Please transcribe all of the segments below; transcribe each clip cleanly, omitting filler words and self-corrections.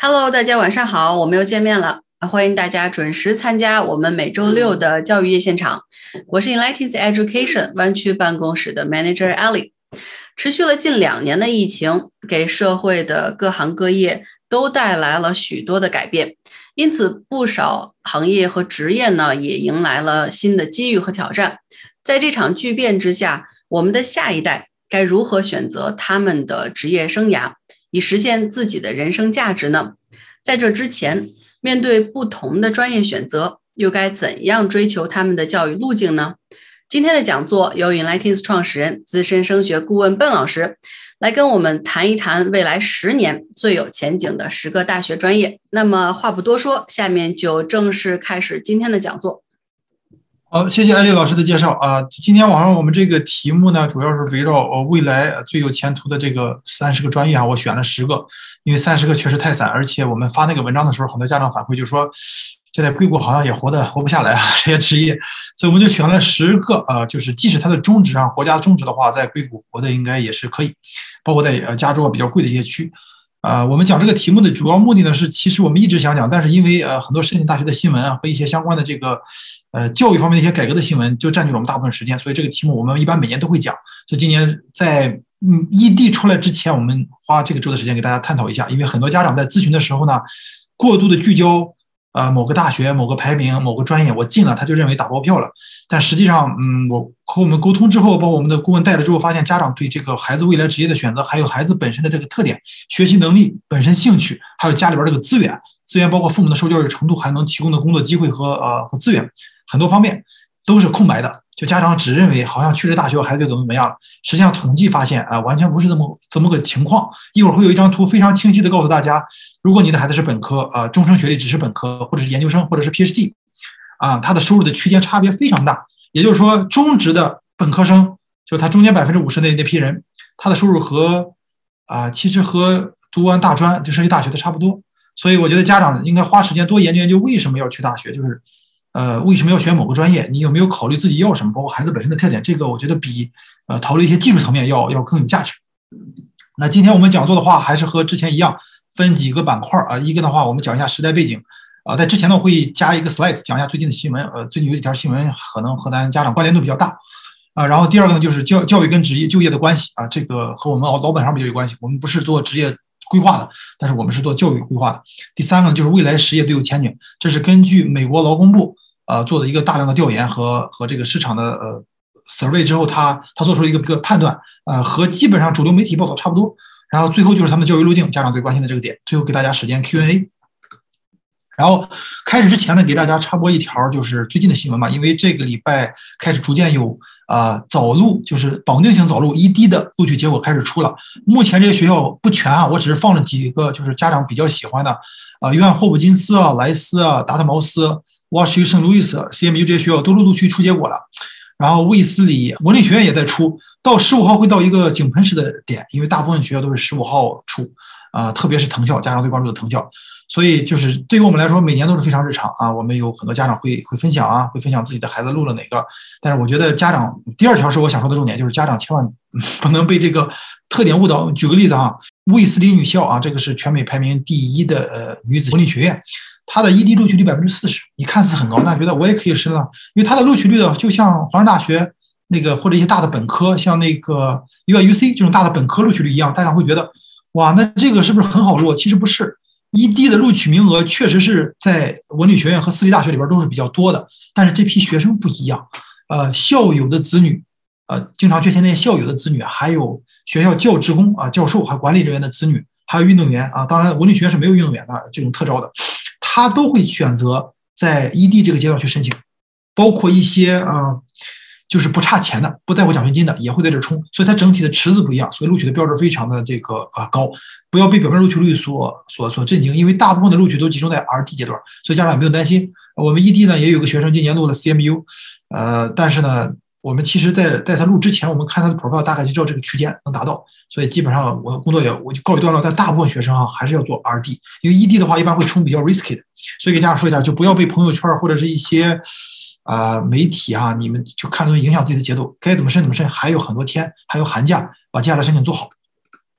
Hello，大家晚上好，我们又见面了，欢迎大家准时参加我们每周六的教育夜现场。我是 Enlightened Education 湾区办公室的 Manager Ali。持续了近2年的疫情，给社会的各行各业都带来了许多的改变，因此不少行业和职业呢也迎来了新的机遇和挑战。在这场巨变之下，我们的下一代该如何选择他们的职业生涯，以实现自己的人生价值呢？在这之前，面对不同的专业选择，又该怎样追求他们的教育路径呢？今天的讲座由 Enlightened 创始人、资深升学顾问笨老师来跟我们谈一谈未来10年最有前景的10个大学专业。那么话不多说，下面就正式开始今天的讲座。 好，谢谢艾丽老师的介绍啊。今天晚上我们这个题目呢，主要是围绕未来最有前途的这个30个专业啊，我选了10个，因为30个确实太散，而且我们发那个文章的时候，很多家长反馈就说，现在硅谷好像也活不下来啊，这些职业，所以我们就选了10个啊，就是即使它的宗旨啊，国家的宗旨的话，在硅谷活的应该也是可以，包括在加州比较贵的一些区。我们讲这个题目的主要目的呢是，其实我们一直想讲，但是因为很多申请大学的新闻啊和一些相关的这个教育方面的一些改革的新闻，就占据了我们大部分时间，所以这个题目我们一般每年都会讲。就今年在ED 出来之前，我们花这个周的时间给大家探讨一下，因为很多家长在咨询的时候呢，过度的聚焦某个大学、某个排名、某个专业，我进了他就认为打包票了。但实际上，我和我们沟通之后，包括我们的顾问带了之后，发现家长对这个孩子未来职业的选择，还有孩子本身的这个特点、学习能力、本身兴趣，还有家里边这个资源包括父母的受教育程度，还能提供的工作机会和资源，很多方面都是空白的。就家长只认为好像去这大学孩子就怎么样了，实际上统计发现完全不是这么个情况。一会儿会有一张图非常清晰的告诉大家，如果你的孩子是本科终身学历只是本科，或者是研究生，或者是 PhD 他的收入的区间差别非常大。也就是说，中职的本科生，就是他中间50%那批人，他的收入其实和读完大专就升级大学的差不多。所以我觉得家长应该花时间多研究研究为什么要去大学，就是为什么要选某个专业，你有没有考虑自己要什么，包括孩子本身的特点，这个我觉得比讨论一些技术层面要更有价值。那今天我们讲座的话，还是和之前一样，分几个板块一个的话，我们讲一下时代背景在之前呢，我会加一个 slide 讲一下最近的新闻最近有几条新闻可能和咱家长关联度比较大然后第二个呢，就是教育跟职业就业的关系这个和我们老本行比较有关系。我们不是做职业规划的，但是我们是做教育规划的。第三个呢，就是未来实业最有前景，这是根据美国劳工部做的一个大量的调研和这个市场的survey 之后，他做出了一个判断和基本上主流媒体报道差不多。然后最后就是他们的教育路径，家长最关心的这个点。最后给大家时间 Q&A。然后开始之前呢，给大家插播一条就是最近的新闻吧，因为这个礼拜开始逐渐有早录，就是绑定性早录 ED 的录取结果开始出了。目前这些学校不全我只是放了几个就是家长比较喜欢的约翰霍普金斯莱斯达特茅斯、沃什圣路易斯、CMU 这些学校都陆陆续出结果了。然后卫斯理文理学院也在出，到15号会到一个井喷式的点，因为大部分学校都是15号出特别是藤校，家长最关注的藤校。所以就是对于我们来说，每年都是非常日常我们有很多家长会分享会分享自己的孩子录了哪个。但是我觉得家长第二条是我想说的重点，就是家长千万不能被这个特点误导。举个例子卫斯理女校这个是全美排名第1的女子文理学院，它的 ED 录取率40%，你看似很高，那觉得我也可以申了，因为它的录取率就像华山大学那个或者一些大的本科，像那个 UIUC 这种大的本科录取率一样，大家会觉得哇，那这个是不是很好录？其实不是。ED 的录取名额确实是在文理学院和私立大学里边都是比较多的，但是这批学生不一样。校友的子女，经常缺钱那些校友的子女，还有学校教职工教授还管理人员的子女，还有运动员当然文理学院是没有运动员的这种特招的，他都会选择在 ED 这个阶段去申请，包括一些就是不差钱的，不在乎奖学金的也会在这冲，所以它整体的池子不一样，所以录取的标准非常的这个高。不要被表面录取率所震惊，因为大部分的录取都集中在 RD 阶段，所以家长也不用担心。我们 ED 呢也有个学生今年录了 CMU，但是呢，我们其实在他录之前，我们看他的 profile 大概就知道这个区间能达到，所以基本上我工作我就告一段落。但大部分学生还是要做 RD， 因为 ED 的话一般会冲比较 risky 的，所以给家长说一下，就不要被朋友圈或者是一些媒体你们就看着影响自己的节奏，该怎么申怎么申，还有很多天，还有寒假，把接下来申请做好。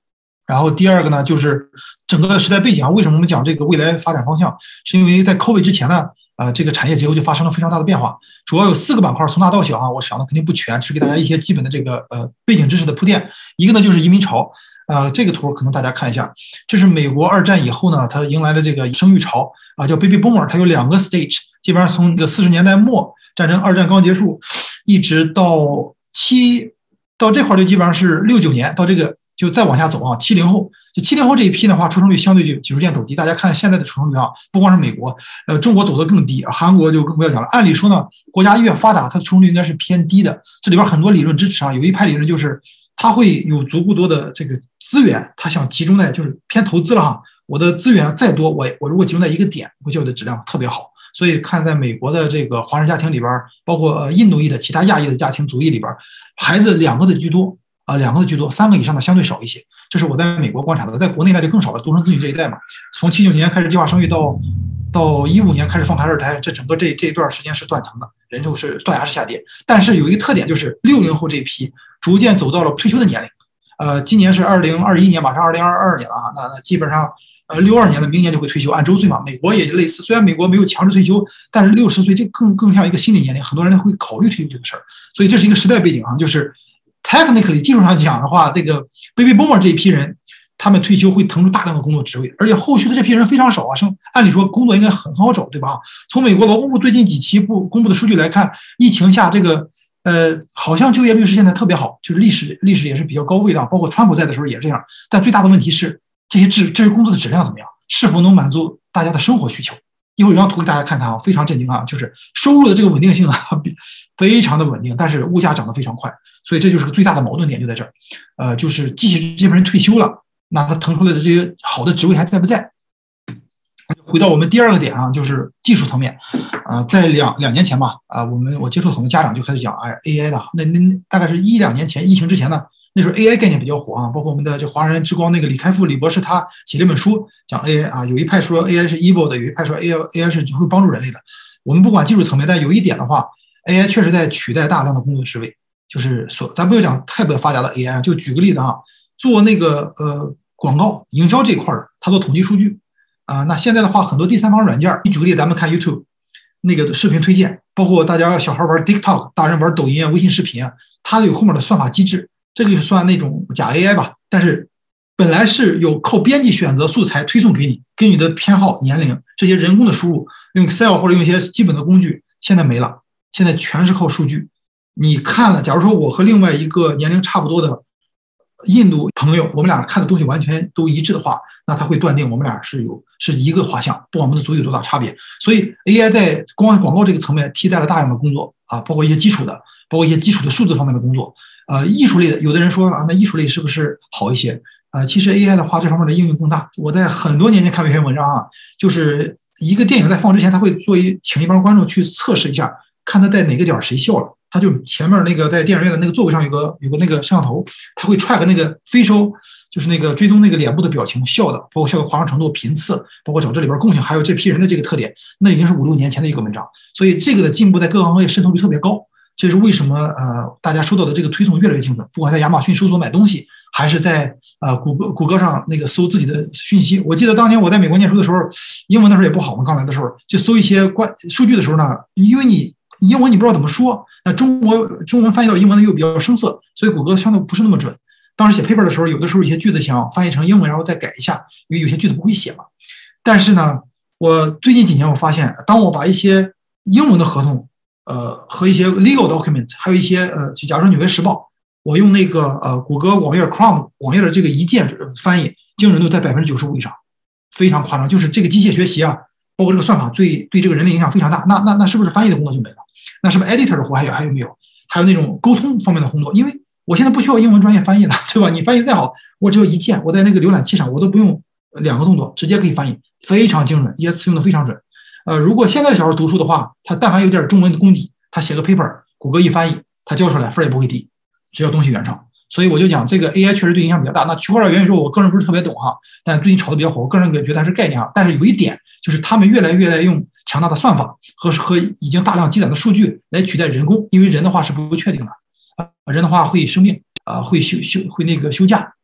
然后第二个呢，就是整个时代背景啊，为什么我们讲这个未来发展方向，是因为在 COVID 之前呢，这个产业结构就发生了非常大的变化，主要有4个板块，从大到小啊，我想的肯定不全，只是给大家一些基本的这个背景知识的铺垫。一个呢就是移民潮，这个图可能大家看一下，这是美国2战以后呢，它迎来的这个生育潮啊，叫 Baby Boomer， 它有2个 stage， 基本上从这个40年代末，战争2战刚结束，一直到这块就基本上是69年，到这个就再往下走啊，70后。就70后这一批的话，出生率相对就逐渐陡低。大家看现在的出生率啊，不光是美国，中国走得更低，韩国就更不要讲了。按理说呢，国家越发达，它的出生率应该是偏低的。这里边很多理论支持啊，有一派理论就是它会有足够多的这个资源，它想集中在就是偏投资了哈。我的资源再多，我如果集中在一个点，我教育的质量特别好。所以看在美国的这个华人家庭里边，包括印度裔的其他亚裔的家庭族裔里边，孩子2个的居多。2个的居多，3个以上的相对少一些，这是我在美国观察的。在国内那就更少了，独生子女这一代嘛，从79年开始计划生育到15年开始放开2胎，这整个这一段时间是断层的，人数是断崖式下跌。但是有一个特点，就是60后这一批逐渐走到了退休的年龄。今年是2021年，马上2022年了啊，那基本上62年的明年就会退休，按周岁嘛。美国也类似，虽然美国没有强制退休，但是60岁这更像一个心理年龄，很多人会考虑退休这个事儿。所以这是一个时代背景啊，就是。Technically 技术上讲的话，这个 Baby Boomer 这一批人，他们退休会腾出大量的工作职位，而且后续的这批人非常少啊，按理说工作应该很好找，对吧？从美国劳动部最近几期公布的数据来看，疫情下这个好像就业率是现在特别好，就是历史也是比较高位的，包括川普在的时候也这样。但最大的问题是这些工作的质量怎么样，是否能满足大家的生活需求？一会儿有张图给大家看看啊，非常震惊啊，就是收入的这个稳定性啊，非常的稳定，但是物价涨得非常快，所以这就是个最大的矛盾点就在这儿。就是即使这批人退休了，那他腾出来的这些好的职位还在不在？回到我们第2个点啊，就是技术层面。在两年前吧，我接触很多家长就开始讲AI 了。那大概是1-2年前，疫情之前呢。那时候 AI 概念比较火啊，包括我们的这华人之光那个李开复李博士，他写了一本书讲 AI 啊，有一派说 AI 是 evil 的，有一派说 AI 是会帮助人类的。我们不管技术层面，但有一点的话 ，AI 确实在取代大量的工作职位。就是咱不要讲太不发达的 AI， 就举个例子啊，做那个广告营销这一块的，他做统计数据啊。那现在的话，很多第三方软件，你举个例子，咱们看 YouTube 那个视频推荐，包括大家小孩玩 TikTok， 大人玩抖音啊、微信视频啊，它有后面的算法机制。这个就算那种假 AI 吧，但是本来是有靠编辑选择素材推送给你，跟你的偏好、年龄这些人工的输入，用 Excel 或者用一些基本的工具，现在没了，现在全是靠数据。你看了，假如说我和另外一个年龄差不多的印度朋友，我们俩看的东西完全都一致的话，那他会断定我们俩是一个画像，不管我们的族裔有多大差别。所以 AI 在光广告这个层面替代了大量的工作啊，包括一些基础的数字方面的工作。艺术类的，有的人说啊，那艺术类是不是好一些？其实 AI 的话，这方面的应用更大。我在很多年前看过一篇文章啊，就是一个电影在放之前，他会请一帮观众去测试一下，看他在哪个点谁笑了。他就前面那个在电影院的那个座位上有个那个摄像头，他会track那个facial，就是那个追踪那个脸部的表情笑的，包括笑的夸张程度、频次，包括找这里边共性，还有这批人的这个特点，那已经是5-6年前的一个文章。所以这个的进步在各个行业渗透率特别高。这是为什么大家收到的这个推送越来越精准，不管在亚马逊搜索买东西，还是在谷歌上那个搜自己的讯息。我记得当年我在美国念书的时候，英文的时候也不好嘛，刚来的时候就搜一些数据的时候呢，因为你英文你不知道怎么说，那中文翻译到英文又比较生涩，所以谷歌相对不是那么准。当时写 paper 的时候，有的时候一些句子想翻译成英文，然后再改一下，因为有些句子不会写嘛。但是呢，我最近几年我发现，当我把一些英文的合同和一些 legal document， 还有一些就假如说《纽约时报》，我用那个谷歌网页 Chrome 网页的这个一键翻译，精准度在95%以上，非常夸张。就是这个机械学习啊，包括这个算法对这个人类影响非常大。那是不是翻译的工作就没了？那是不是 editor 的活还有没有？还有那种沟通方面的工作，因为我现在不需要英文专业翻译了，对吧？你翻译再好，我只要一键，我在那个浏览器上我都不用2个动作，直接可以翻译，非常精准，一些词用的非常准。如果现在的小孩读书的话，他但凡有点中文的功底，他写个 paper， 谷歌一翻译，他交出来分也不会低，只要东西原创。所以我就讲这个 AI 确实对影响比较大。那区块链元宇宙，我个人不是特别懂哈，但最近炒的比较火，我个人觉得还是概念啊。但是有一点就是他们越来越用强大的算法和已经大量积攒的数据来取代人工，因为人的话是不确定的，人的话会生病会那个休假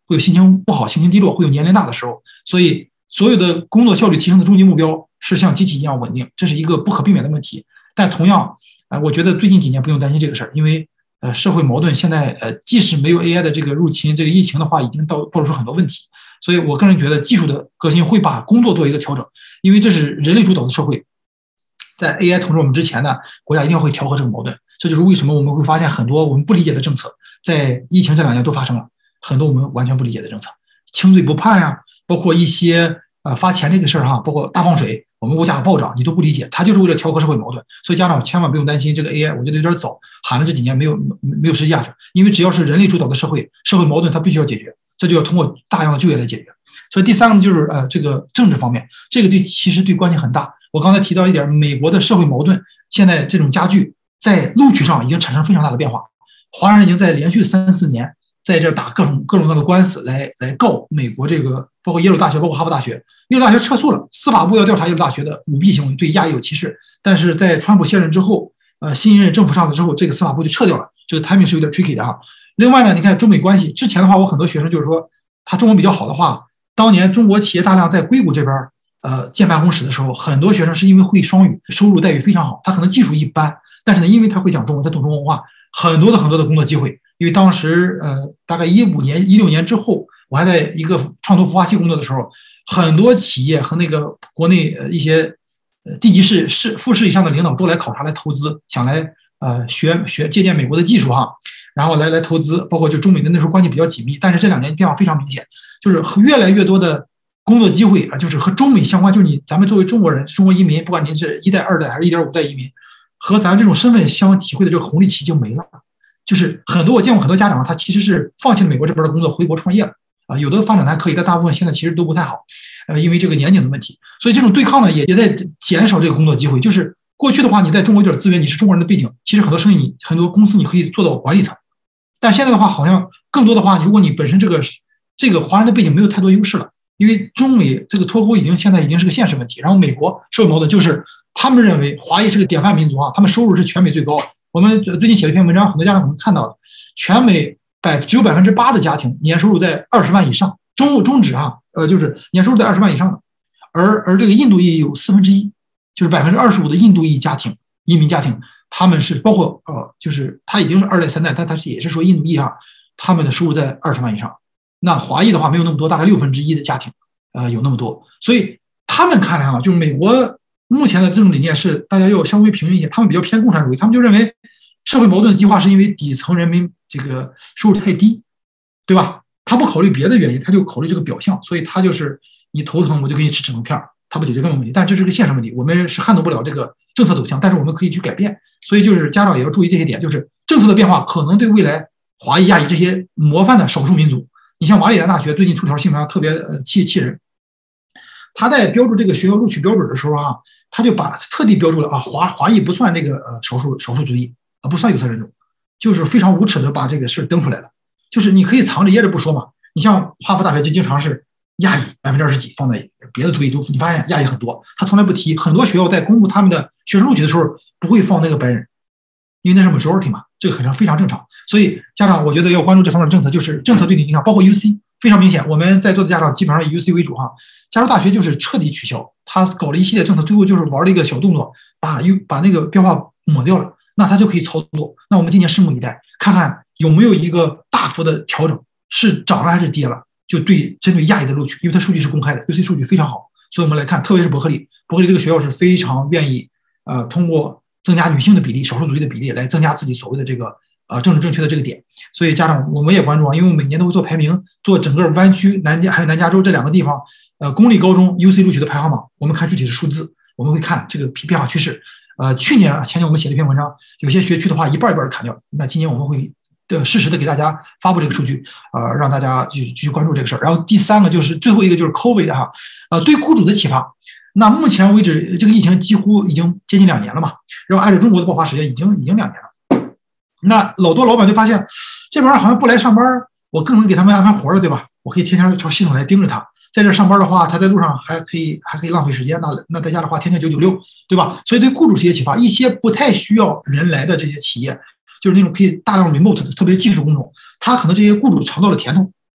会有心情不好、心情低落，会有年龄大的时候。所以所有的工作效率提升的终极目标是像机器一样稳定，这是一个不可避免的问题。但同样，我觉得最近几年不用担心这个事儿，因为社会矛盾现在即使没有 AI 的这个入侵，这个疫情的话，已经暴露出很多问题。所以我个人觉得技术的革新会把工作做一个调整，因为这是人类主导的社会。在 AI 统治我们之前呢，国家一定会调和这个矛盾。这就是为什么我们会发现很多我们不理解的政策，在疫情这2年都发生了很多我们完全不理解的政策，轻罪不判呀，包括一些发钱这个事儿哈，包括大放水，我们物价暴涨，你都不理解，它就是为了调和社会矛盾。所以家长千万不用担心这个 AI， 我觉得有点早，喊了这几年没有实际价值，因为只要是人类主导的社会，社会矛盾它必须要解决，这就要通过大量的就业来解决。所以第3个就是这个政治方面，这个其实对关系很大。我刚才提到一点，美国的社会矛盾现在这种加剧，在录取上已经产生非常大的变化。华人已经在连续3-4年在这打各种各样的官司来告美国这个，包括耶鲁大学，包括哈佛大学。耶鲁大学撤诉了，司法部要调查耶鲁大学的舞弊行为，对亚裔有歧视。但是在川普卸任之后，新一任政府上来之后，这个司法部就撤掉了。这个 timing 是有点 tricky 的哈。另外呢，你看中美关系之前的话，我很多学生就是说，他中文比较好的话，当年中国企业大量在硅谷这边建办公室的时候，很多学生是因为会双语，收入待遇非常好。他可能技术一般，但是呢，因为他会讲中文，他懂中国文化，很多的工作机会。因为当时大概15年、16年之后，我还在一个创投孵化器工作的时候，很多企业和那个国内一些地级市副市以上的领导都来考察来投资，想来借鉴美国的技术哈，然后来投资，包括就中美的那时候关系比较紧密。但是这2年变化非常明显，就是越来越多的工作机会啊，就是和中美相关，就是咱们作为中国人、中国移民，不管您是1代、2代还是1.5代移民，和咱这种身份相体会的这个红利期就没了。就是我见过很多家长，他其实是放弃了美国这边的工作，回国创业了啊。有的发展还可以，但大部分现在其实都不太好，因为这个年龄的问题。所以这种对抗呢，也在减少这个工作机会。就是过去的话，你在中国有点资源，你是中国人的背景，其实很多生意、很多公司你可以做到管理层。但现在的话，好像更多的话，如果你本身这个华人的背景没有太多优势了，因为中美这个脱钩现在已经是个现实问题。然后美国社会矛盾就是他们认为华裔是个典范民族啊，他们收入是全美最高。我们最近写了一篇文章，很多家长可能看到了，全美只有8%的家庭年收入在20万以上，中指啊，就是年收入在20万以上的，而这个印度裔有1/4，就是25%的印度裔家庭、移民家庭，他们是包括就是他已经是2代3代，但他也是说印度裔啊，他们的收入在20万以上。那华裔的话没有那么多，大概1/6的家庭有那么多，所以他们看来啊，就是美国目前的这种理念是大家要稍微平衡一些，他们比较偏共产主义，他们就认为社会矛盾激化是因为底层人民这个收入太低，对吧？他不考虑别的原因，他就考虑这个表象，所以他就是你头疼我就给你吃止疼片，他不解决根本问题。但这是个现实问题，我们是撼动不了这个政策走向，但是我们可以去改变。所以就是家长也要注意这些点，就是政策的变化可能对未来华裔、亚裔这些模范的少数民族，你像马里兰大学最近出条新闻特别气人，他在标注这个学校录取标准的时候啊，他就特地标注了啊，华裔不算这个少数族裔啊，不算有色人种，就是非常无耻的把这个事登出来了。就是你可以藏着掖着不说嘛，你像哈佛大学就经常是亚裔20%几放在别的族裔都，你发现亚裔很多，他从来不提。很多学校在公布他们的学生录取的时候不会放那个白人，因为那是 majority 嘛，这个非常正常。所以家长我觉得要关注这方面的政策，就是政策对你影响，包括 UC 非常明显。我们在座的家长基本上以 UC 为主哈，加州大学就是彻底取消，他搞了一系列政策，最后就是玩了一个小动作，把那个标化抹掉了，那他就可以操作。那我们今年拭目以待，看看有没有一个大幅的调整，是涨了还是跌了，就针对亚裔的录取，因为它数据是公开的 ，UC 数据非常好，所以我们来看，特别是伯克利这个学校是非常愿意通过增加女性的比例、少数族裔的比例来增加自己所谓的这个政治正确的这个点。所以家长我们也关注啊，因为我们每年都会做排名，做整个湾区还有南加州这2个地方公立高中 UC 录取的排行榜，我们看具体的数字，我们会看这个变化趋势。去年前年我们写了一篇文章，有些学区的话一半一半的砍掉，那今年我们会适时的给大家发布这个数据，让大家继续关注这个事儿。然后第3个就是最后一个就是 COVID 哈，对雇主的启发。那目前为止，这个疫情几乎已经接近2年了嘛，然后按照中国的爆发时间已经2年了。那老多老板就发现这玩意儿好像不来上班，我更能给他们安排活了，对吧？我可以天天朝系统来盯着他，在这上班的话，他在路上还可以浪费时间，那在家的话天天996，对吧？所以对雇主是一些启发，一些不太需要人来的这些企业，就是那种可以大量 remote 的特别技术工种，他可能这些雇主尝到了甜头，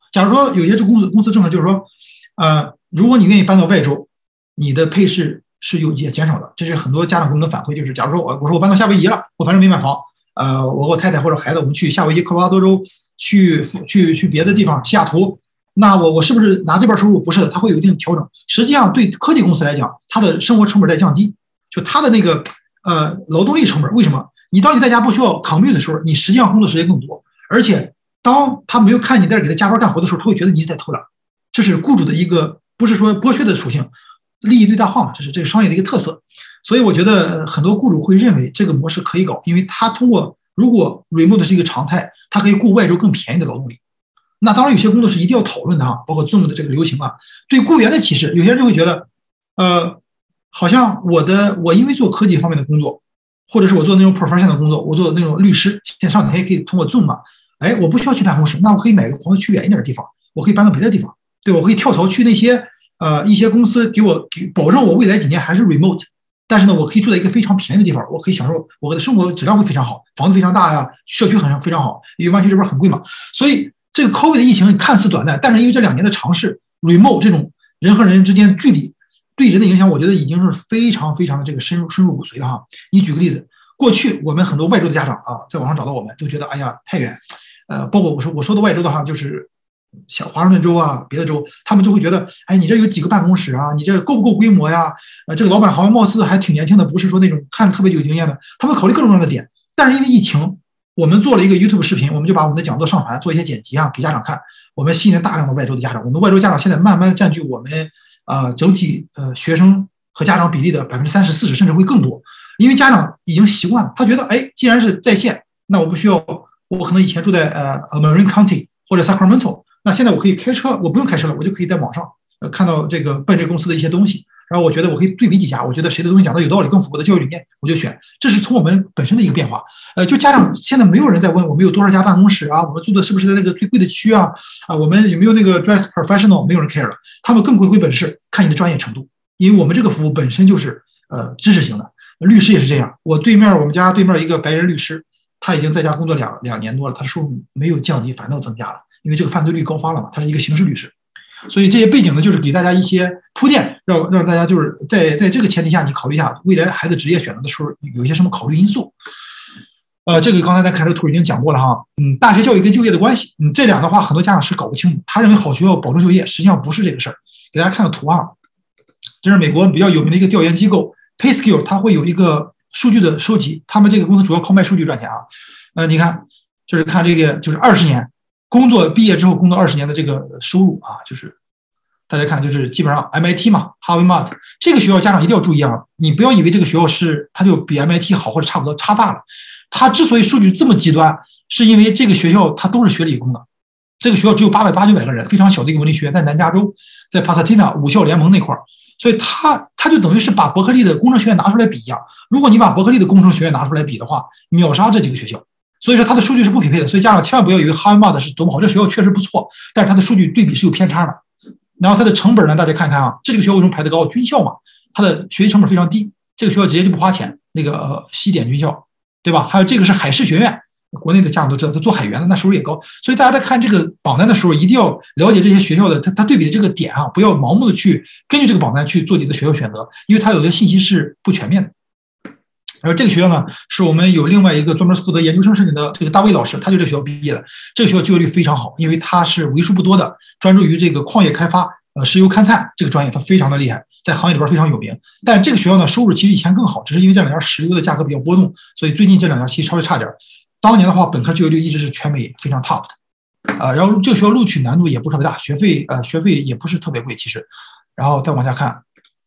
假如说有些这公司政策就是说，如果你愿意搬到外州，你的配饰是有减少的。这是很多家长给我们的反馈，就是假如说我说我搬到夏威夷了，我反正没买房，我和我太太或者孩子我们去夏威夷、科罗拉多州去别的地方，西雅图。那我是不是拿这边收入？不是的，它会有一定调整。实际上，对科技公司来讲，它的生活成本在降低，就它的那个劳动力成本。为什么？你当你在家不需要 commute 的时候，你实际上工作时间更多，而且当他没有看你在这给他加班干活的时候，他会觉得你是在偷懒。这是雇主的一个不是说剥削的属性，利益最大化嘛，这是商业的一个特色。所以我觉得很多雇主会认为这个模式可以搞，因为他通过如果 remote 是一个常态，他可以雇外州更便宜的劳动力。那当然，有些工作是一定要讨论的包括 Zoom 的这个流行啊，对雇员的歧视，有些人就会觉得，好像我因为做科技方面的工作，或者是我做那种 professional 的工作，我做那种律师，线上台可以通过 Zoom 嘛，我不需要去办公室，那我可以买个房子去远一点的地方，我可以搬到别的地方，对吧？我可以跳槽去那些一些公司给保证我未来几年还是 remote， 但是呢，我可以住在一个非常便宜的地方，我可以享受我的生活质量会非常好，房子非常大呀，社区非常好，因为湾区这边很贵嘛，所以。这个 COVID 的疫情看似短暂，但是因为这2年的尝试 ，remote 这种人和人之间距离对人的影响，我觉得已经是非常非常的这个深入骨髓了哈。你举个例子，过去我们很多外州的家长在网上找到我们，就觉得哎呀太远，包括我说的外州的话，就是小华盛顿州啊，别的州，他们就会觉得，你这有几个办公室啊？你这够不够规模呀？这个老板好像貌似还挺年轻的，不是说那种看着特别有经验的，他们考虑各种各样的点，但是因为疫情。我们做了一个 YouTube 视频，我们就把我们的讲座上传，做一些剪辑给家长看。我们吸引了大量的外州的家长，我们外州家长现在慢慢占据我们整体学生和家长比例的30%、40%，甚至会更多。因为家长已经习惯了，他觉得既然是在线，那我不需要，我可能以前住在Marin County 或者 Sacramento， 那现在我可以开车，我不用开车了，我就可以在网上看到这个办这公司的一些东西。然后我觉得我可以对比几家，我觉得谁的东西讲的有道理，更符合我的教育理念，我就选。这是从我们本身的一个变化。就家长现在没有人在问我们有多少家办公室啊，我们住的是不是在那个最贵的区啊？我们有没有那个 dress professional？ 没有人 care 了，他们更回本事，看你的专业程度。因为我们这个服务本身就是知识型的，律师也是这样。我们家对面一个白人律师，他已经在家工作两年多了，他的收入没有降低，反倒增加了，因为这个犯罪率高发了嘛，他是一个刑事律师。所以这些背景呢，就是给大家一些铺垫，让大家就是在这个前提下，你考虑一下未来孩子职业选择的时候有一些什么考虑因素。这个刚才在看这个图已经讲过了哈。大学教育跟就业的关系，这两的话很多家长是搞不清楚，他认为好学校保证就业，实际上不是这个事儿。给大家看个图这是美国比较有名的一个调研机构 PaySkill， 它会有一个数据的收集，他们这个公司主要靠卖数据赚钱你看，就是看这个就是20年。工作毕业之后工作20年的这个收入就是大家看，就是基本上 MIT 嘛 ，Harvard 这个学校家长一定要注意你不要以为这个学校它就比 MIT 好或者差不多，差大了。它之所以数据这么极端，是因为这个学校它都是学理工的，这个学校只有800、900个人，非常小的一个文理学院，在南加州，在 Pasadena 五校联盟那块儿，所以它就等于是把伯克利的工程学院拿出来比一样。如果你把伯克利的工程学院拿出来比的话，秒杀这几个学校。所以说它的数据是不匹配的，所以家长千万不要以为 Harvard 是多么好，这学校确实不错，但是它的数据对比是有偏差的。然后它的成本呢，大家看看这个学校为什么排得高？军校嘛，它的学习成本非常低，这个学校直接就不花钱，那个西点军校，对吧？还有这个是海事学院，国内的家长都知道，他做海员的那收入也高。所以大家在看这个榜单的时候，一定要了解这些学校的它对比的这个点不要盲目的去根据这个榜单去做你的学校选择，因为它有些信息是不全面的。而这个学校呢，是我们有另外一个专门负责研究生申请的这个大卫老师，他就这个学校毕业的。这个学校就业率非常好，因为他是为数不多的专注于这个矿业开发、石油勘探这个专业，他非常的厉害，在行业里边非常有名。但这个学校呢，收入其实以前更好，只是因为这2年石油的价格比较波动，所以最近这2年其实稍微差点。当年的话，本科就业率一直是全美非常 top 的。然后这个学校录取难度也不是特别大，学费也不是特别贵，其实。然后再往下看。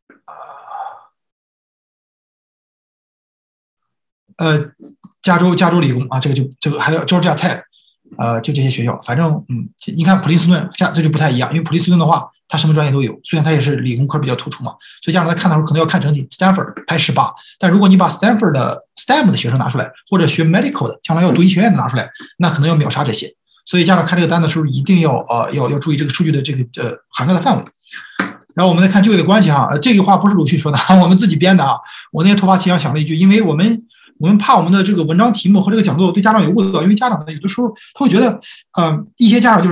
加州理工这个还有 Georgia Tech， 就这些学校，反正你看普林斯顿这就不太一样，因为普林斯顿的话，它什么专业都有，虽然它也是理工科比较突出嘛，所以家长在看的时候可能要看整体。Stanford 排18，但如果你把 Stanford 的 STEM 的学生拿出来，或者学 medical 的，将来要读医学院的拿出来，那可能要秒杀这些。所以家长看这个单的时候，一定要注意这个数据的这个涵盖的范围。然后我们再看就业的关系这个话不是鲁迅说的，我们自己编的我那天突发奇想想了一句，因为我们怕我们的这个文章题目和这个讲座对家长有误导，因为家长呢有的时候他会觉得，一些家长就是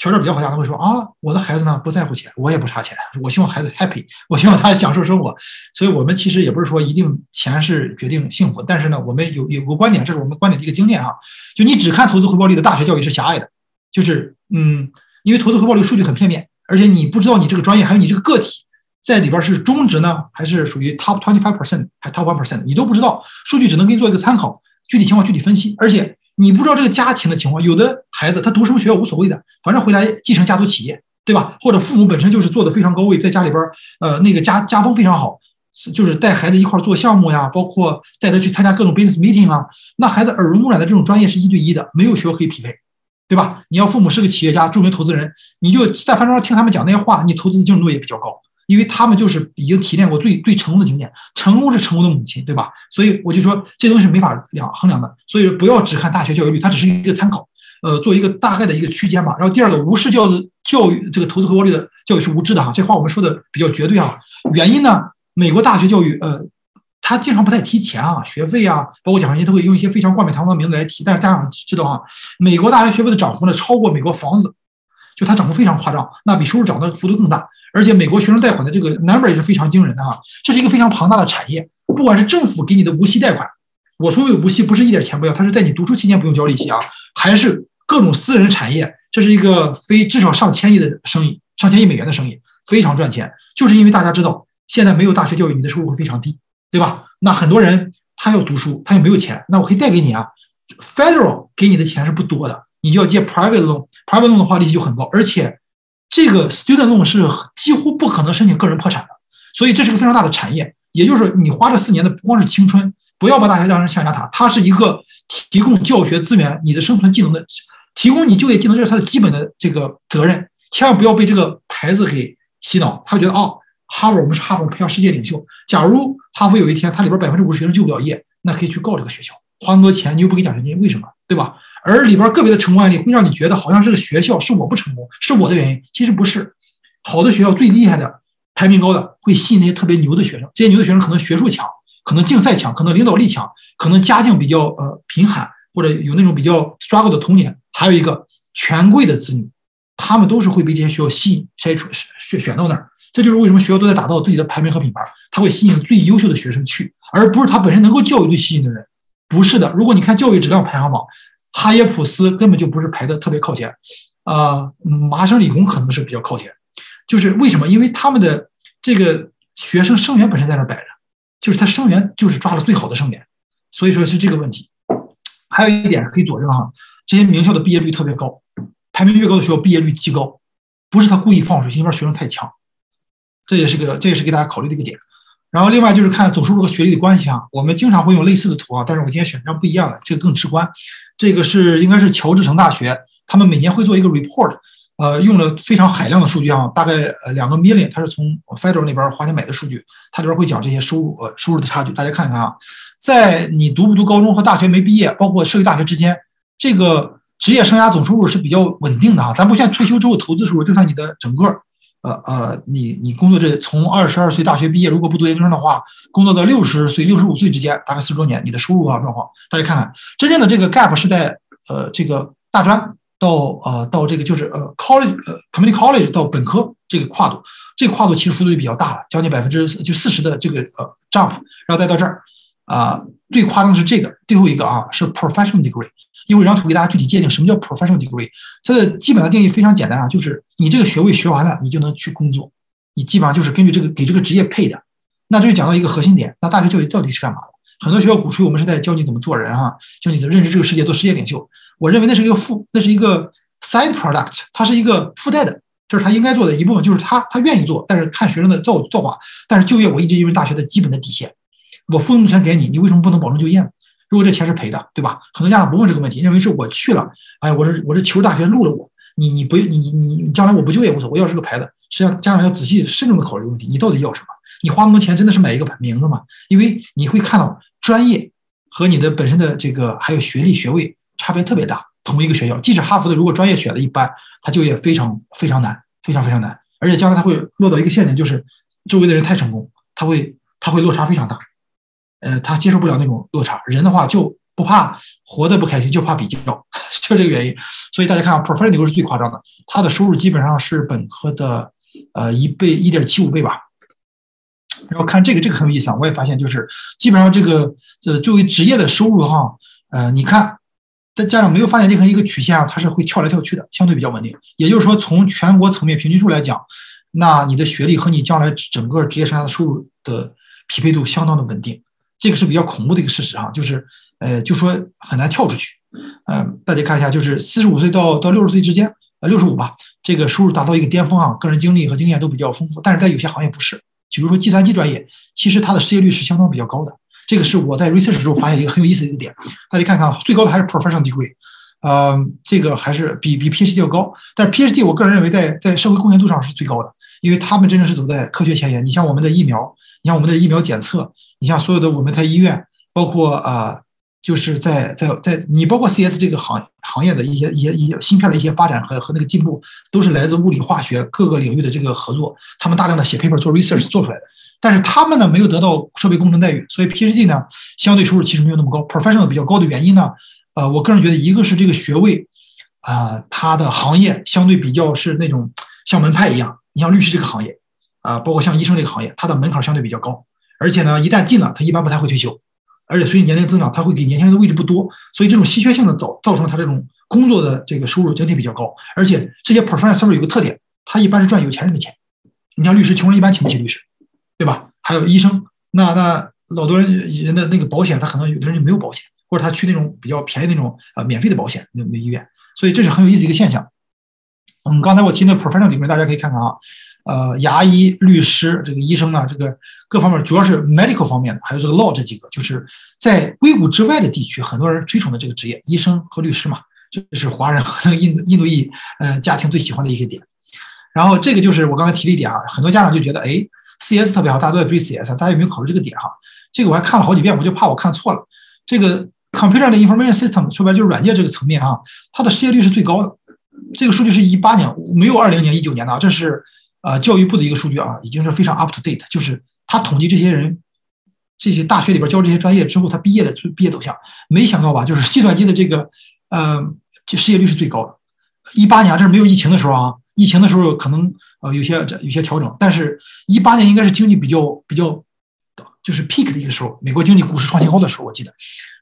条件比较好家长会说啊，我的孩子呢不在乎钱，我也不差钱，我希望孩子 happy， 我希望他享受生活。所以我们其实也不是说一定钱是决定幸福，但是呢，我们有个观点，这是我们观点的一个经验啊，就你只看投资回报率的大学教育是狭隘的，就是因为投资回报率数据很片面，而且你不知道你这个专业还有你这个个体在里边是中值呢，还是属于 top 25%还 top 1%， 你都不知道，数据只能给你做一个参考，具体情况具体分析，而且你不知道这个家庭的情况，有的孩子他读什么学校无所谓的，反正回来继承家族企业，对吧？或者父母本身就是做的非常高位，在家里边那个家风非常好，就是带孩子一块做项目呀，包括带他去参加各种 business meeting 啊，那孩子耳濡目染的这种专业是1对1的，没有学校可以匹配，对吧？你要父母是个企业家、著名投资人，你就在饭桌上听他们讲那些话，你投资的精准度也比较高。因为他们就是已经提炼过最成功的经验，成功是成功的母亲，对吧？所以我就说这东西是没法衡量的，所以不要只看大学教育率，它只是一个参考，做一个大概的一个区间吧。然后第二个，无视教育这个投资回报率的教育是无知的哈，这话我们说的比较绝对啊。原因呢，美国大学教育他经常不太提钱啊，学费啊，包括奖学金，他会用一些非常冠冕堂皇的名字来提，但是家长知道啊，美国大学学费的涨幅呢超过美国房子，就它涨幅非常夸张，那比收入涨的幅度更大。而且美国学生贷款的这个 number 也是非常惊人的哈，这是一个非常庞大的产业。不管是政府给你的无息贷款，我所谓无息不是一点钱不要，它是在你读书期间不用交利息啊，还是各种私人产业，这是一个至少上千亿的生意，上千亿美元的生意，非常赚钱。就是因为大家知道现在没有大学教育，你的收入会非常低，对吧？那很多人他要读书，他又没有钱，那我可以贷给你啊 ，Federal 给你的钱是不多的，你就要借 private loan，private loan 的话利息就很高，而且这个 student loan 是几乎不可能申请个人破产的，所以这是个非常大的产业。也就是说，你花这4年的不光是青春，不要把大学当成象牙塔，它是一个提供教学资源、你的生存技能的，提供你就业技能，这是它的基本的这个责任。千万不要被这个牌子给洗脑，他觉得哈佛我们是哈佛培养世界领袖。假如哈佛有一天它里边50%学生就不了业，那可以去告这个学校，花那么多钱你又不给奖学金，为什么？对吧？而里边个别的成功案例会让你觉得好像这个学校是我不成功，是我的原因，其实不是。好的学校最厉害的、排名高的，会吸引那些特别牛的学生。这些牛的学生可能学术强，可能竞赛强，可能领导力强，可能家境比较贫寒，或者有那种比较 struggle 的童年。还有一个权贵的子女，他们都是会被这些学校吸引、选到那儿。这就是为什么学校都在打造自己的排名和品牌，他会吸引最优秀的学生去，而不是他本身能够教育最吸引的人。不是的，如果你看教育质量排行榜，哈耶普斯根本就不是排的特别靠前，麻省理工可能是比较靠前，就是为什么？因为他们的这个学生生源本身在那摆着，就是他生源就是抓了最好的生源，所以说是这个问题。还有一点可以佐证哈，这些名校的毕业率特别高，排名越高的学校毕业率极高，不是他故意放水，因为学生太强，这也是给大家考虑的一个点。然后另外就是看总收入和学历的关系啊，我们经常会用类似的图啊，但是我今天选一张不一样的，这个更直观。这个应该是乔治城大学，他们每年会做一个 report， 用了非常海量的数据啊，大概2个 million， 它是从 Federal 那边花钱买的数据，它里边会讲这些收入的差距，大家看看啊，在你读不读高中和大学没毕业，包括社会大学之间，这个职业生涯总收入是比较稳定的啊，咱不像退休之后投资收入，就像你的整个。你工作从22岁大学毕业，如果不读研究生的话，工作到60岁、65岁之间，大概40多年，你的收入状况，大家看看，真正的这个 gap 是在这个大专到这个就是college community college 到本科这个跨度，这个跨度其实幅度就比较大了，将近40%的这个jump， 然后再到这儿最夸张的是这个最后一个啊，是 professional degree。一会儿让图给大家具体界定什么叫 professional degree， 它的基本的定义非常简单啊，就是你这个学位学完了，你就能去工作，你基本上就是根据这个给这个职业配的。那这就讲到一个核心点，那大学教育到底是干嘛的？很多学校鼓吹我们是在教你怎么做人啊，教你怎么认识这个世界，做世界领袖。我认为那是一个 side product， 它是一个附带的，这是他应该做的一部分，就是他愿意做，但是看学生的造化。但是就业我一直认为大学的基本的底线，我付那么多钱给你，你为什么不能保证就业呢？如果这钱是赔的，对吧？很多家长不问这个问题，认为是我去了，哎，我是求大学录了我，你将来我不就业无所谓，我要是个牌子。实际上家长要仔细慎重的考虑问题，你到底要什么？你花那么多钱真的是买一个名字吗？因为你会看到专业和你的本身的这个还有学历学位差别特别大。同一个学校，即使哈佛的如果专业选的一般，他就业非常非常难，非常非常难，而且将来他会落到一个陷阱，就是周围的人太成功，他会落差非常大。他接受不了那种落差，人的话就不怕活得不开心，就怕比较，就这个原因。所以大家看professional degree 是最夸张的，他的收入基本上是本科的1倍1.75倍吧。然后看这个很有意思啊，我也发现就是基本上这个作为职业的收入哈，你看。再加上没有发现任何一个曲线啊，它是会跳来跳去的，相对比较稳定。也就是说，从全国层面平均数来讲，那你的学历和你将来整个职业生涯的收入的匹配度相当的稳定，这个是比较恐怖的一个事实啊，就是就说很难跳出去。大家看一下，就是45岁到60岁之间，65吧，这个收入达到一个巅峰啊，个人经历和经验都比较丰富，但是在有些行业不是，比如说计算机专业，其实它的失业率是相当比较高的。这个是我在 research 时候发现一个很有意思的一个点，大家看看，最高的还是 professional degree，这个还是比 PhD 要高，但是 PhD 我个人认为在社会贡献度上是最高的，因为他们真正是走在科学前沿。你像我们的疫苗，你像我们的疫苗检测，你像所有的我们在医院，包括就是在你包括 CS 这个行业的一些芯片的一些发展和那个进步，都是来自物理化学各个领域的这个合作，他们大量的写 paper 做 research 做出来的。但是他们呢没有得到设备工程待遇，所以 PhD 呢相对收入其实没有那么高。professional 比较高的原因呢，我个人觉得一个是这个学位，它的行业相对比较是那种像门派一样，你像律师这个行业，包括像医生这个行业，它的门槛相对比较高，而且呢一旦进了，它一般不太会退休，而且随着年龄增长，它会给年轻人的位置不多，所以这种稀缺性的造成它这种工作的这个收入整体比较高，而且这些 professional service 有个特点，它一般是赚有钱人的钱，你像律师，穷人一般请不起律师。对吧？还有医生，那老多人的那个保险，他可能有的人就没有保险，或者他去那种比较便宜那种免费的保险那医院，所以这是很有意思的一个现象。刚才我提那 professional degree，大家可以看看啊，牙医、律师、这个医生呢，这个各方面主要是 medical 方面的，还有这个 law 这几个，就是在硅谷之外的地区，很多人推崇的这个职业，医生和律师嘛，这是华人和那个印度裔家庭最喜欢的一些点。然后这个就是我刚才提了一点啊，很多家长就觉得，哎。CS 特别好，大家都在追 CS， 大家有没有考虑这个点哈？这个我还看了好几遍，我就怕我看错了。这个 computer 的 information system 说白就是软件这个层面哈，它的失业率是最高的。这个数据是18年，没有20年、19年的，这是教育部的一个数据啊，已经是非常 up to date。就是他统计这些人，这些大学里边教这些专业之后，他毕业走向，没想到吧？就是计算机的这个这失业率是最高的。18年这是没有疫情的时候啊，疫情的时候可能。有些调整，但是18年应该是经济比较就是 peak 的一个时候，美国经济股市创新高的时候，我记得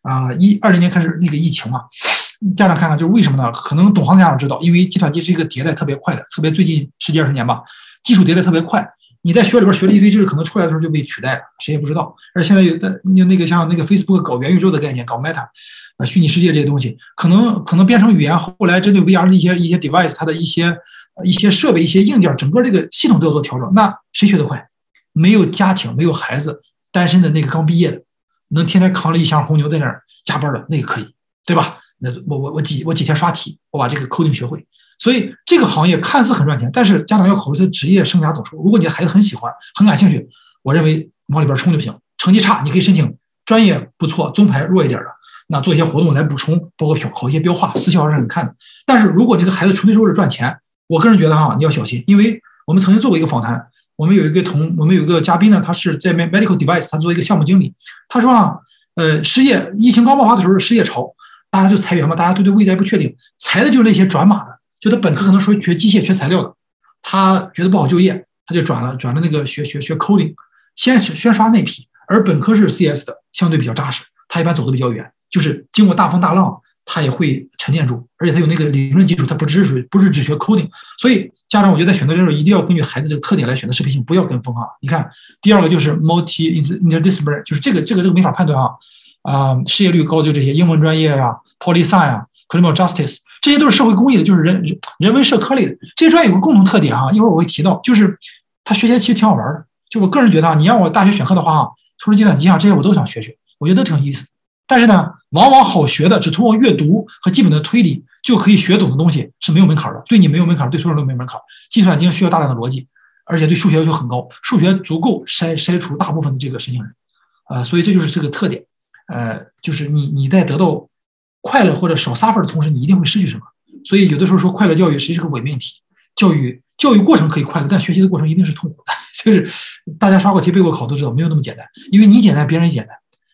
20年开始那个疫情嘛，家长看看就是为什么呢？可能懂行家长知道，因为计算机是一个迭代特别快的，特别最近10几20年吧，技术迭代特别快，你在学里边学了一堆知识，可能出来的时候就被取代了，谁也不知道。而现在有的那个像那个 Facebook 搞元宇宙的概念，搞 Meta 虚拟世界这些东西，可能编程语言后来针对 VR 的一些 device， 它的一些设备、一些硬件，整个这个系统都要做调整。那谁学得快？没有家庭、没有孩子、单身的那个刚毕业的，能天天扛了一箱红牛在那儿加班的那个可以，对吧？那我几天刷题，我把这个 coding 学会。所以这个行业看似很赚钱，但是家长要考虑他的职业生涯走势。如果你的孩子很喜欢、很感兴趣，我认为往里边冲就行。成绩差，你可以申请专业不错、综排弱一点的，那做一些活动来补充，包括考一些标化，私校是很看的。但是如果这个孩子纯粹是为了赚钱，我个人觉得你要小心，因为我们曾经做过一个访谈，我们有一个嘉宾呢，他是在 medical device， 他做一个项目经理，他说失业疫情刚爆发的时候是失业潮，大家就裁员嘛，大家对未来不确定，裁的就是那些转码的，就他本科可能说学机械、学材料的，他觉得不好就业，他就转了那个学 coding， 先刷那批，而本科是 CS 的，相对比较扎实，他一般走的比较远，就是经过大风大浪。他也会沉淀住，而且他有那个理论基础，他不是只学 coding， 所以家长我觉得在选择的时候一定要根据孩子这个特点来选择适配性，不要跟风啊。你看，第二个就是 multi-interdisciplinary， 就是这个没法判断失业率高就这些英文专业啊 ，poli sci 啊 ，criminal justice， 这些都是社会公益的，就是人文社科类的。这些专业有个共同特点一会儿我会提到，就是他学起来其实挺好玩的。就我个人觉得你让我大学选课的话除了计算机这些我都想学，我觉得都挺有意思。但是呢，往往好学的，只通过阅读和基本的推理就可以学懂的东西是没有门槛的，对你没有门槛，对所有人都没门槛。计算机需要大量的逻辑，而且对数学要求很高，数学足够筛除大部分的这个申请人，所以这就是这个特点。就是你在得到快乐或者少suffer的同时，你一定会失去什么。所以有的时候说快乐教育实际是个伪命题，教育过程可以快乐，但学习的过程一定是痛苦的。就是大家刷过题背过考都知道，没有那么简单，因为你简单，别人也简单。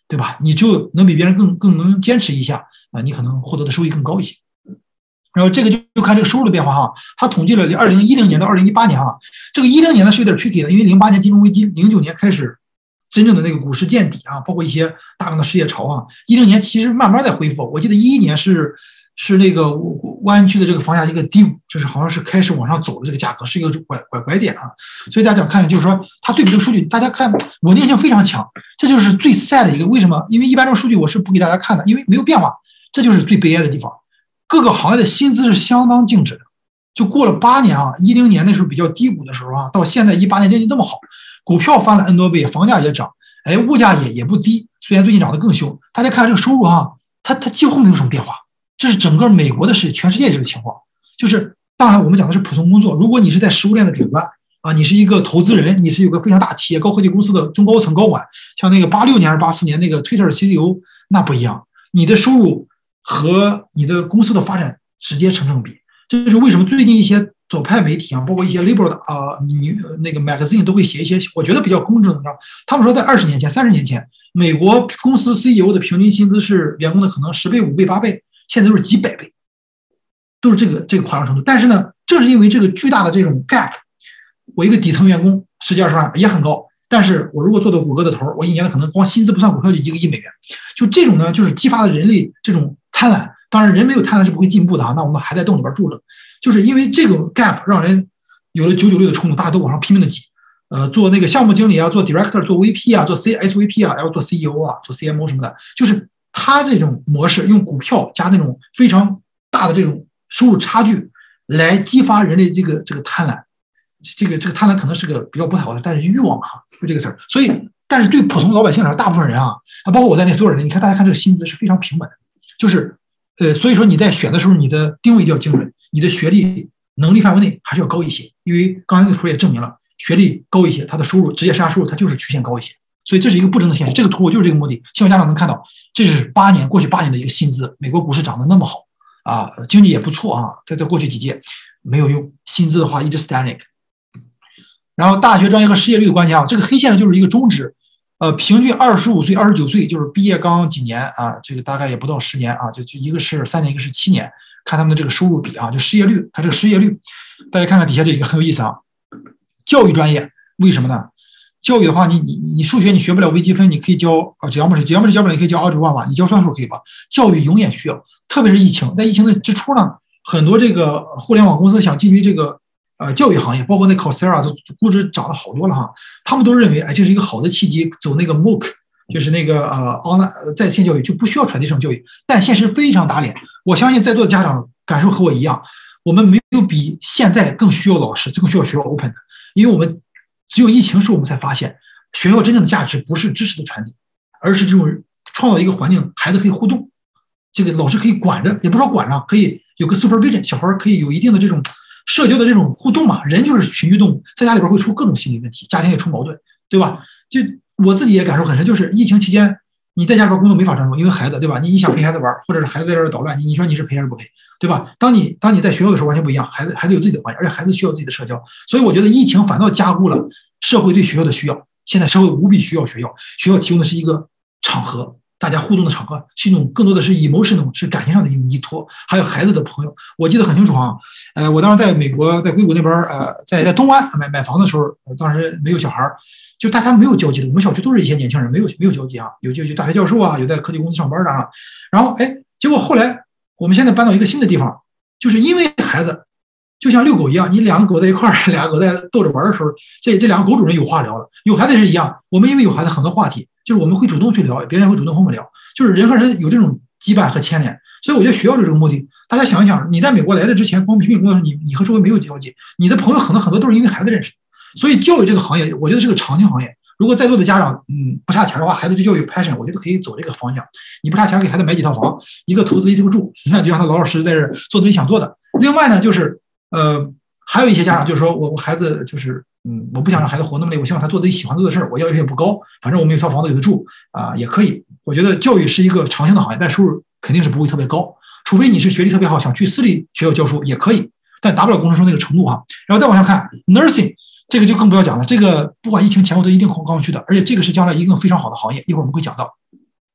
对吧？你只有能比别人更能坚持一下啊，你可能获得的收益更高一些。然后这个就看这个收入的变化哈，它统计了2010年到2018年哈，这个10年呢是有点 tricky 的，因为08年金融危机，09年开始真正的那个股市见底啊，包括一些大量的失业潮啊，10年其实慢慢在恢复。我记得11年是那个湾区的这个房价一个低谷，这是好像是开始往上走的这个价格，是一个拐点啊。所以大家看，就是说它对比这个数据，大家看稳定性非常强，这就是最 sad 的一个。为什么？因为一般这种数据我是不给大家看的，因为没有变化，这就是最悲哀的地方。各个行业的薪资是相当静止的，就过了8年啊，10年那时候比较低谷的时候啊，到现在18年经济那么好，股票翻了 N 多倍，房价也涨，哎，物价也不低，虽然最近涨得更凶。大家看这个收入哈，它几乎没有什么变化。这是整个美国的世界，全世界这个情况。就是当然我们讲的是普通工作，如果你是在食物链的顶端啊，你是一个投资人，你是有个非常大企业高科技公司的中高层高管，像那个86年还是84年那个 Twitter 的 CEO， 那不一样，你的收入和你的公司的发展直接成正比。这就是为什么最近一些左派媒体啊，包括一些 liberal 的那个 magazine 都会写一些我觉得比较公正的文章。他们说在20年前、30年前，美国公司 CEO 的平均薪资是员工的可能10倍、5倍、8倍，现在都是几百倍，都是这个夸张程度。但是呢，正是因为这个巨大的这种 gap， 我一个底层员工10几20万也很高，但是我如果做到谷歌的头，我一年可能光薪资不算股票就1个亿美元。就这种呢，就是激发了人类这种贪婪。当然，人没有贪婪是不会进步的啊，那我们还在洞里边住着。就是因为这个 gap 让人有了996的冲动，大家都往上拼命的挤。做那个项目经理啊，做 director， 做 VP 啊，做 SVP 啊，然后做 CEO 啊，做 CMO 什么的，就是他这种模式，用股票加那种非常大的这种收入差距来激发人类这个贪婪。这个贪婪可能是个比较不太好的，但是欲望啊，就这个词儿。所以，但是对普通老百姓来说，大部分人啊，包括我在内所有人，你看大家看这个薪资是非常平稳的，就是所以说你在选的时候，你的定位一定要精准，你的学历能力范围内还是要高一些，因为刚才那个图也证明了，学历高一些，他的收入职业生涯收入它就是曲线高一些，所以这是一个不争的现实。这个图我就是这个目的，希望家长能看到，这是过去8年的一个薪资，美国股市涨得那么好啊，经济也不错啊，在过去几届没有用，薪资的话一直 static。然后大学专业和失业率的关系啊，这个黑线呢就是一个中值。平均25岁、29岁，就是毕业刚几年啊，这个大概也不到10年啊，就一个是3年，一个是7年，看他们的这个收入比啊，就失业率，看这个失业率，大家看看底下这个很有意思啊。教育专业为什么呢？教育的话，你数学你学不了微积分，你可以教只要么是教不了，你可以教algebra，你教算术可以吧？教育永远需要，特别是疫情，在疫情的之初呢，很多这个互联网公司想进军这个教育行业，包括那 Coursera 都估值涨了好多了哈。他们都认为，哎，这是一个好的契机，走那个 MOOC， 就是那个online 在线教育，就不需要传递性教育。但现实非常打脸，我相信在座的家长感受和我一样，我们没有比现在更需要老师，更需要学校 open 的，因为我们只有疫情时我们才发现，学校真正的价值不是知识的传递，而是这种创造一个环境，孩子可以互动，这个老师可以管着，也不说管着，可以有个 supervision， 小孩可以有一定的这种社交的这种互动嘛，人就是群居动物，在家里边会出各种心理问题，家庭也出矛盾，对吧？就我自己也感受很深，就是疫情期间你在家里边工作没法专注，因为孩子，对吧？你想陪孩子玩，或者是孩子在这儿捣乱，你说你是陪还是不陪，对吧？当你在学校的时候完全不一样，孩子有自己的环境，而且孩子需要自己的社交，所以我觉得疫情反倒加固了社会对学校的需要。现在社会无比需要学校，学校提供的是一个场合，大家互动的场合，是一种更多的是 emotional， 是感情上的依托，还有孩子的朋友。我记得很清楚啊，我当时在美国，在硅谷那边，在东湾买房的时候，当时没有小孩，就大家没有交集的，我们小区都是一些年轻人，没有交集啊，有大学教授啊，有在科技公司上班的啊，然后结果后来我们现在搬到一个新的地方，就是因为孩子就像遛狗一样，你2个狗在一块儿，2个狗在逗着玩的时候，这2个狗主人有话聊了。有孩子也是一样，我们因为有孩子，很多话题就是我们会主动去聊，别人会主动和我们聊，就是人和人有这种羁绊和牵连。所以我觉得学校是这个目的。大家想一想，你在美国来的之前，光凭工作，你和周围没有交集，你的朋友可能很多都是因为孩子认识的。所以教育这个行业，我觉得是个长青行业。如果在座的家长不差钱的话，孩子对教育有 passion， 我觉得可以走这个方向。你不差钱给孩子买几套房，一个投资一个住，那就让他老老实实在这做自己想做的。另外呢，就是还有一些家长就是说我孩子就是我不想让孩子活那么累，我希望他做自己喜欢做的事儿，我要求也不高，反正我们有套房子给他住也可以。我觉得教育是一个长青的行业，但收入肯定是不会特别高，除非你是学历特别好，想去私立学校教书也可以，但达不了工程师那个程度哈。然后再往下看 nursing， 这个就更不要讲了，这个不管疫情前后都一定刚需的，而且这个是将来一个非常好的行业，一会儿我们会讲到。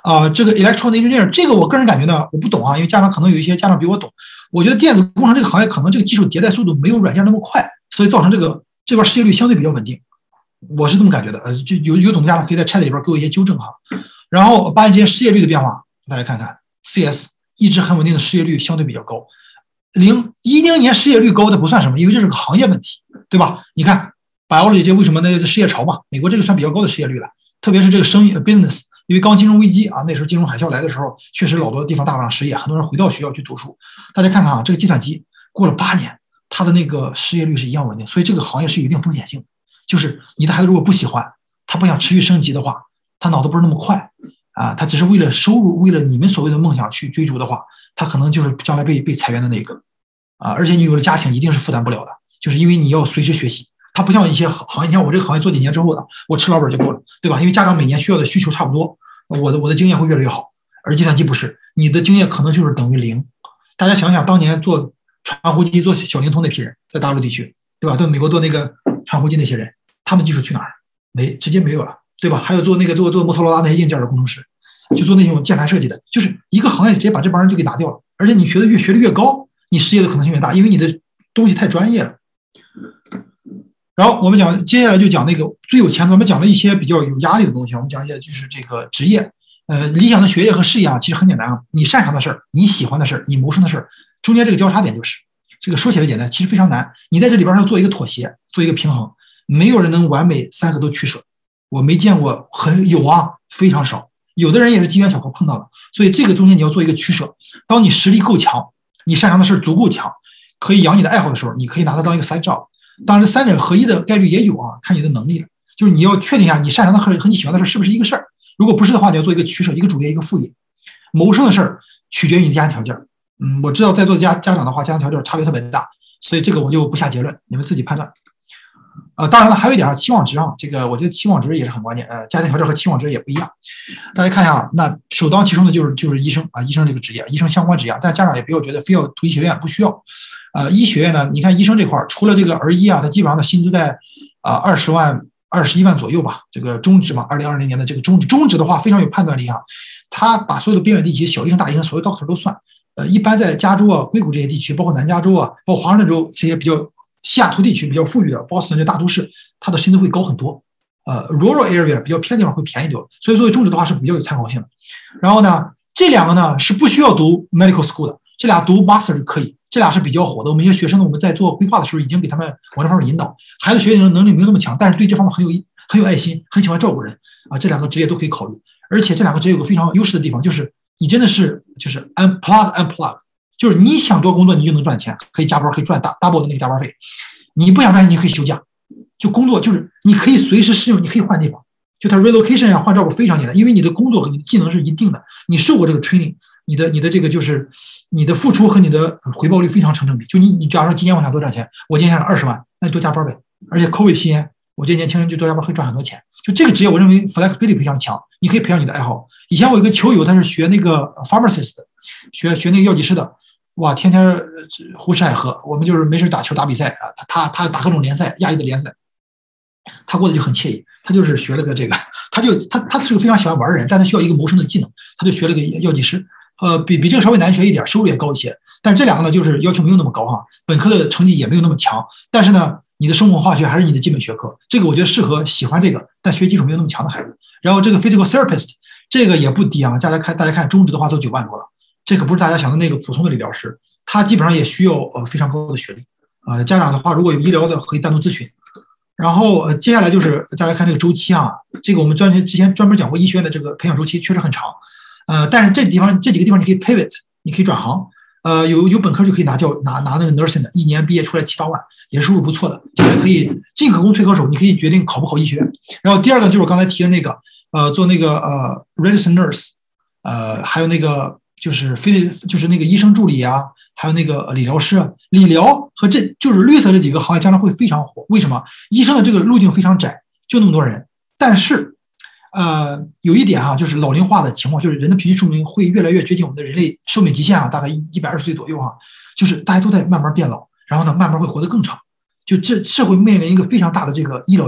这个 electrical engineer 这个我个人感觉呢，我不懂啊，因为家长可能有一些家长比我懂。我觉得电子工程这个行业可能这个技术迭代速度没有软件那么快，所以造成这边失业率相对比较稳定，我是这么感觉的。就有懂的家长可以在 chat 里边给我一些纠正哈。然后把你这些失业率的变化，大家看看 CS 一直很稳定的失业率相对比较高，2010年失业率高的不算什么，因为这是个行业问题，对吧？你看 biology 这为什么那个失业潮嘛，美国这个算比较高的失业率了，特别是这个生意 business。因为刚金融危机啊，那时候金融海啸来的时候，确实老多地方大量失业，很多人回到学校去读书。大家看看啊，这个计算机过了8年，它的那个失业率是一样稳定，所以这个行业是有一定风险性的。就是你的孩子如果不喜欢，他不想持续升级的话，他脑子不是那么快啊，他只是为了收入，为了你们所谓的梦想去追逐的话，他可能就是将来被裁员的那个啊。而且你有了家庭，一定是负担不了的，就是因为你要随时学习。它不像一些行业，像我这个行业做几年之后的，我吃老本就够了，对吧？因为家长每年需要的需求差不多，我的经验会越来越好。而计算机不是，你的经验可能就是等于0。大家想想，当年做传呼机、做小灵通那批人，在大陆地区，对吧？在美国做那个传呼机那些人，他们技术去哪儿？直接没有了，对吧？还有做摩托罗拉那些硬件的工程师，就做那种键盘设计的，就是一个行业直接把这帮人就给打掉了。而且你学的越高，你失业的可能性越大，因为你的东西太专业了。然后我们接下来就讲那个最有钱，咱们讲了一些比较有压力的东西，我们讲一些就是这个职业，理想的学业和事业啊，其实很简单啊，你擅长的事儿，你喜欢的事儿，你谋生的事儿，中间这个交叉点就是这个说起来简单，其实非常难。你在这里边要做一个妥协，做一个平衡，没有人能完美3个都取舍，我没见过，有啊，非常少，有的人也是机缘巧合碰到的，所以这个中间你要做一个取舍。当你实力够强，你擅长的事儿足够强，可以养你的爱好的时候，你可以拿它当一个 side job。当然，3者合一的概率也有啊，看你的能力了。就是你要确定一下你擅长的和你喜欢的事是不是一个事儿。如果不是的话，你要做一个取舍，一个主业，一个副业。谋生的事儿取决于你的家庭条件。我知道在座的家长的话，家庭条件差别特别大，所以这个我就不下结论，你们自己判断。当然了，还有一点期望值啊，这个我觉得期望值也是很关键。家庭条件和期望值也不一样。大家看一下，那首当其冲的就是医生啊，医生这个职业，医生相关职业，但家长也不要觉得非要读医学院，不需要。医学院呢，你看医生这块除了这个儿医啊，它基本上的薪资在21万左右吧。这个中职嘛，2020年的这个中职的话非常有判断力啊，他把所有的边远地区小医生、大医生、所有 doctor 都算。一般在加州啊、硅谷这些地区，包括南加州啊，包括华盛顿州这些比较西雅图地区比较富裕的，Boston 这大都市，它的薪资会高很多。rural area 比较偏的地方会便宜多，所以作为中职的话是比较有参考性的。然后呢，这2个呢是不需要读 medical school 的，这俩读 master 就可以。这俩是比较火的，我们一些学生呢，我们在做规划的时候已经给他们往这方面引导。孩子学习能力没有那么强，但是对这方面很有爱心，很喜欢照顾人啊，这2个职业都可以考虑。而且这2个职业有个非常优势的地方，就是你真的是就是 unplug， 就是你想多工作你就能赚钱，可以加班，可以赚 double 的那个加班费。你不想赚钱，你可以休假。就工作就是你可以随时适应，你可以换地方。就它 relocation 啊，换照顾非常简单，因为你的工作和你的技能是一定的，你受过这个 training。你的这个就是你的付出和你的回报率非常成正比。就你假如说今年我想多赚钱，我今年想20万，那你多加班呗。而且 COVID 期间，我觉得年轻人就多加班会赚很多钱。就这个职业，我认为 flexibility 非常强，你可以培养你的爱好。以前我有个球友，他是学那个 pharmacist 的，学那个药剂师的，哇，天天胡吃海喝。我们就是没事打球打比赛啊，他打各种联赛，亚裔的联赛，他过得就很惬意。他就是学了个这个，他是个非常喜欢玩的人，但他需要一个谋生的技能，他就学了个药剂师。比这个稍微难学一点，收入也高一些，但这2个呢，就是要求没有那么高哈，本科的成绩也没有那么强，但是呢，你的生物化学还是你的基本学科，这个我觉得适合喜欢这个但学基础没有那么强的孩子。然后这个 physical therapist 这个也不低啊，大家看中职的话都9万多了，这可不是大家想的那个普通的理疗师，他基本上也需要非常高的学历家长的话如果有医疗的可以单独咨询。然后接下来就是大家看这个周期啊，这个我们之前专门讲过医学院的这个培养周期确实很长。但是这几个地方你可以 pivot， 你可以转行。有本科就可以拿那个 nursing 的，1年毕业出来7、8万，也是收入不错的。将来可以进可攻退可守，你可以决定考不考医学院。然后第2个就是我刚才提的那个做那个registered nurse，还有那个就是那个医生助理啊，还有那个理疗师。理疗和这就是绿色这几个行业将来会非常火。为什么？医生的这个路径非常窄，就那么多人，但是有一点就是老龄化的情况，就是人的平均寿命会越来越接近我们的人类寿命极限大概120岁左右就是大家都在慢慢变老，然后呢慢慢会活得更长，就这社会面临一个非常大的这个医疗压力。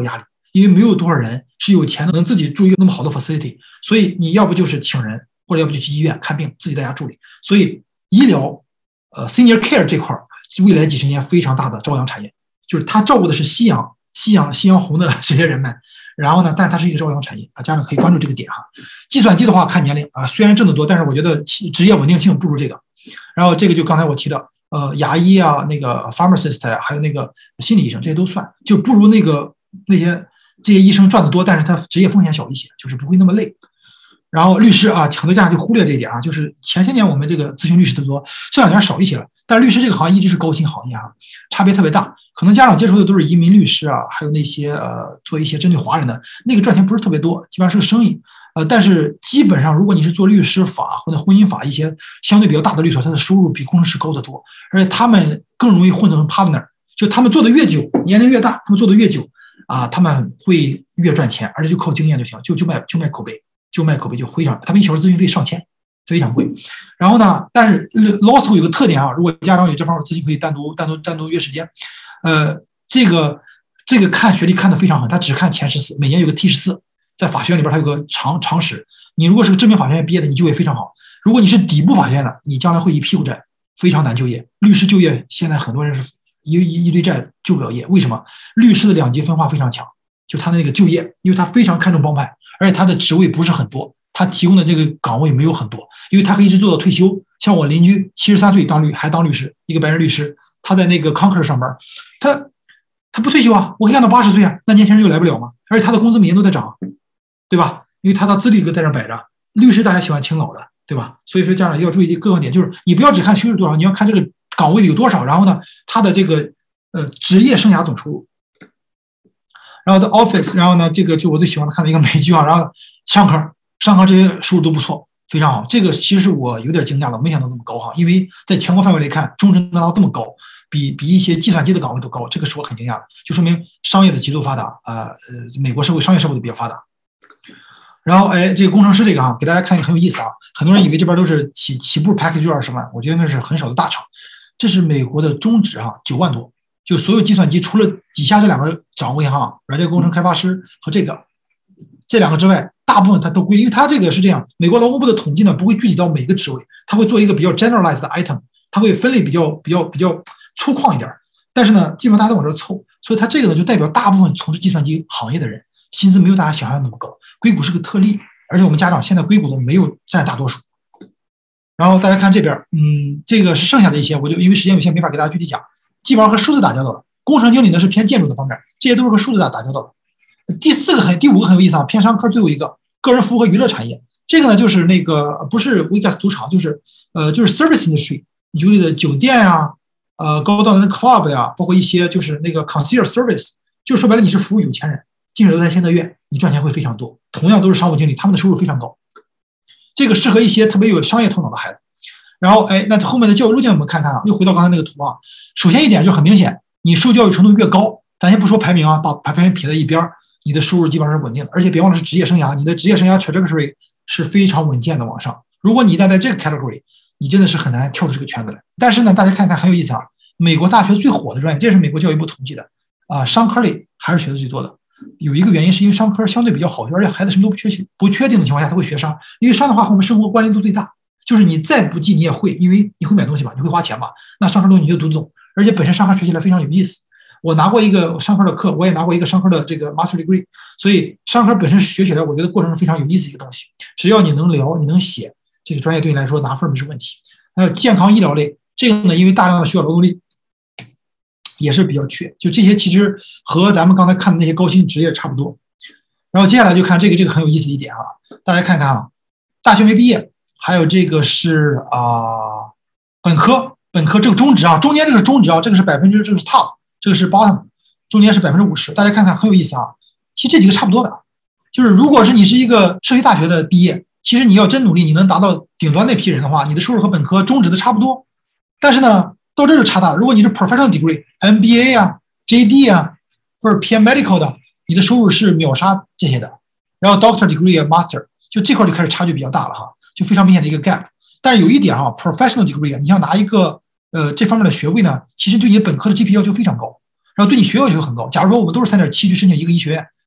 因为没有多少人是有钱的能自己住一个那么好的 facility， 所以你要不就是请人，或者要不就去医院看病，自己在家处理。所以医疗senior care 这块未来几十年非常大的朝阳产业，就是它照顾的是夕阳红的这些人们。然后呢，但它是一个朝阳产业啊，家长可以关注这个点哈。计算机的话看年龄啊，虽然挣得多，但是我觉得职业稳定性不如这个。然后这个就刚才我提的牙医啊，那个 pharmacist 呀，还有那个心理医生，这些都算，就不如这些医生赚得多，但是他职业风险小一些，就是不会那么累。然后律师啊，很多家长就忽略这一点啊，就是前些年我们这个咨询律师的多，这2年少一些了，但是律师这个行业一直是高薪行业啊，差别特别大。可能家长接触的都是移民律师啊，还有那些做一些针对华人的那个赚钱不是特别多，基本上是个生意。但是基本上如果你是做律师法或者婚姻法一些相对比较大的律所，他的收入比工程师高得多，而且他们更容易混成 partner， 就他们做的越久，年龄越大，他们做的越久啊，他们会越赚钱，而且就靠经验就行，就卖口碑，就非常，他们1小时咨询费上千，非常贵。然后呢，但是 law school 有个特点啊，如果家长有这方面资金，可以单独约时间。这个看学历看得非常狠，他只看前14，每年有个 T14，在法学院里边它有个常识。你如果是个知名法学院毕业的，你就业非常好；如果你是底部法学院的，你将来会一屁股债，非常难就业。律师就业现在很多人是一堆债就不了业，为什么？律师的2级分化非常强，就他的那个就业，因为他非常看重帮派，而且他的职位不是很多，他提供的这个岗位没有很多，因为他可以一直做到退休。像我邻居73岁还当律师，一个白人律师，他在那个 Concord 上班，他不退休啊，我可以干到80岁啊，那年轻人就来不了吗？而且他的工资每年都在涨，对吧？因为他的资历在这摆着，律师大家喜欢请老的，对吧？所以说家长要注意各个点，就是你不要只看收入多少，你要看这个岗位里有多少，然后呢，他的这个职业生涯总收入，然后 The Office， 然后呢，这个就我最喜欢看的一个美剧啊，然后商科这些收入都不错，非常好。这个其实我有点惊讶了，没想到那么高哈，因为在全国范围来看，中职能达到这么高。比一些计算机的岗位都高，这个是我很惊讶的，就说明商业的极度发达美国商业社会都比较发达。然后这个工程师这个给大家看一个很有意思啊，很多人以为这边都是起步 package 就20万，我觉得那是很少的大厂。这是美国的中职9万多，就所有计算机除了底下这2个岗位软件工程开发师和这2个之外，大部分它都归，因为它这个是这样，美国劳工部的统计呢不会具体到每个职位，它会做一个比较 generalized 的 item， 它会分类比较粗犷一点，但是呢，基本上大家都往这凑，所以它这个呢就代表大部分从事计算机行业的人薪资没有大家想象那么高。硅谷是个特例，而且我们家长现在硅谷的没有占大多数。然后大家看这边，这个是剩下的一些，我就因为时间有限没法给大家具体讲，基本上和数字打交道的。工程经理呢是偏建筑的方面，这些都是和数字打交道的。第5个很有意思啊，偏商科最后一个个人服务和娱乐产业，这个呢就是那个不是 Vegas 赌场，就是 service industry， 你举例的酒店啊。高档的 club 呀，包括一些就是那个 concierge service， 就说白了你是服务有钱人，进水楼台先得月，你赚钱会非常多。同样都是商务经理，他们的收入非常高。这个适合一些特别有商业头脑的孩子。然后那后面的教育路径我们看看啊，又回到刚才那个图啊。首先一点就很明显，你受教育程度越高，咱先不说排名啊，把排名撇在一边，你的收入基本上是稳定的，而且别忘了是职业生涯，你的职业生涯 trajectory 是非常稳健的往上。如果你一旦在这个 category，你真的是很难跳出这个圈子来。但是呢，大家看看很有意思啊，美国大学最火的专业，这是美国教育部统计的商科里还是学的最多的。有一个原因是因为商科相对比较好学，而且孩子什么都不确定的情况下，他会学商，因为商的话和我们生活关联度最大，就是你再不济你也会，因为你会买东西吧，你会花钱吧，那商科东西你就读得懂，而且本身商科学起来非常有意思。我拿过一个商科的课，我也拿过一个商科的这个 master degree， 所以商科本身学起来，我觉得过程是非常有意思一个东西。只要你能聊，你能写，这个专业对你来说拿分没是问题。还有健康医疗类，这个呢，因为大量的需要劳动力，也是比较缺。就这些其实和咱们刚才看的那些高薪职业差不多。然后接下来就看这个很有意思一点啊，大家看看啊，大学没毕业，还有这个是本科这个中职啊，中间这个是中职啊，这个是%，这个是 top， 这个是 bottom， 中间是50%。大家看看很有意思啊，其实这几个差不多的，就是如果是你是一个社区大学的毕业，其实你要真努力，你能达到顶端那批人的话，你的收入和本科中职的差不多。但是呢，到这就差大了。如果你是 professional degree、MBA 啊、JD 啊，或者偏 medical 的，你的收入是秒杀这些的。然后 doctor degree 啊、master， 就这块就开始差距比较大了哈，就非常明显的一个 gap。但是有一点哈 ，professional degree 你想拿一个这方面的学位呢，其实对你本科的 GPA 要求非常高，然后对你学业要求很高。假如说我们都是3.7去申请一个医学院，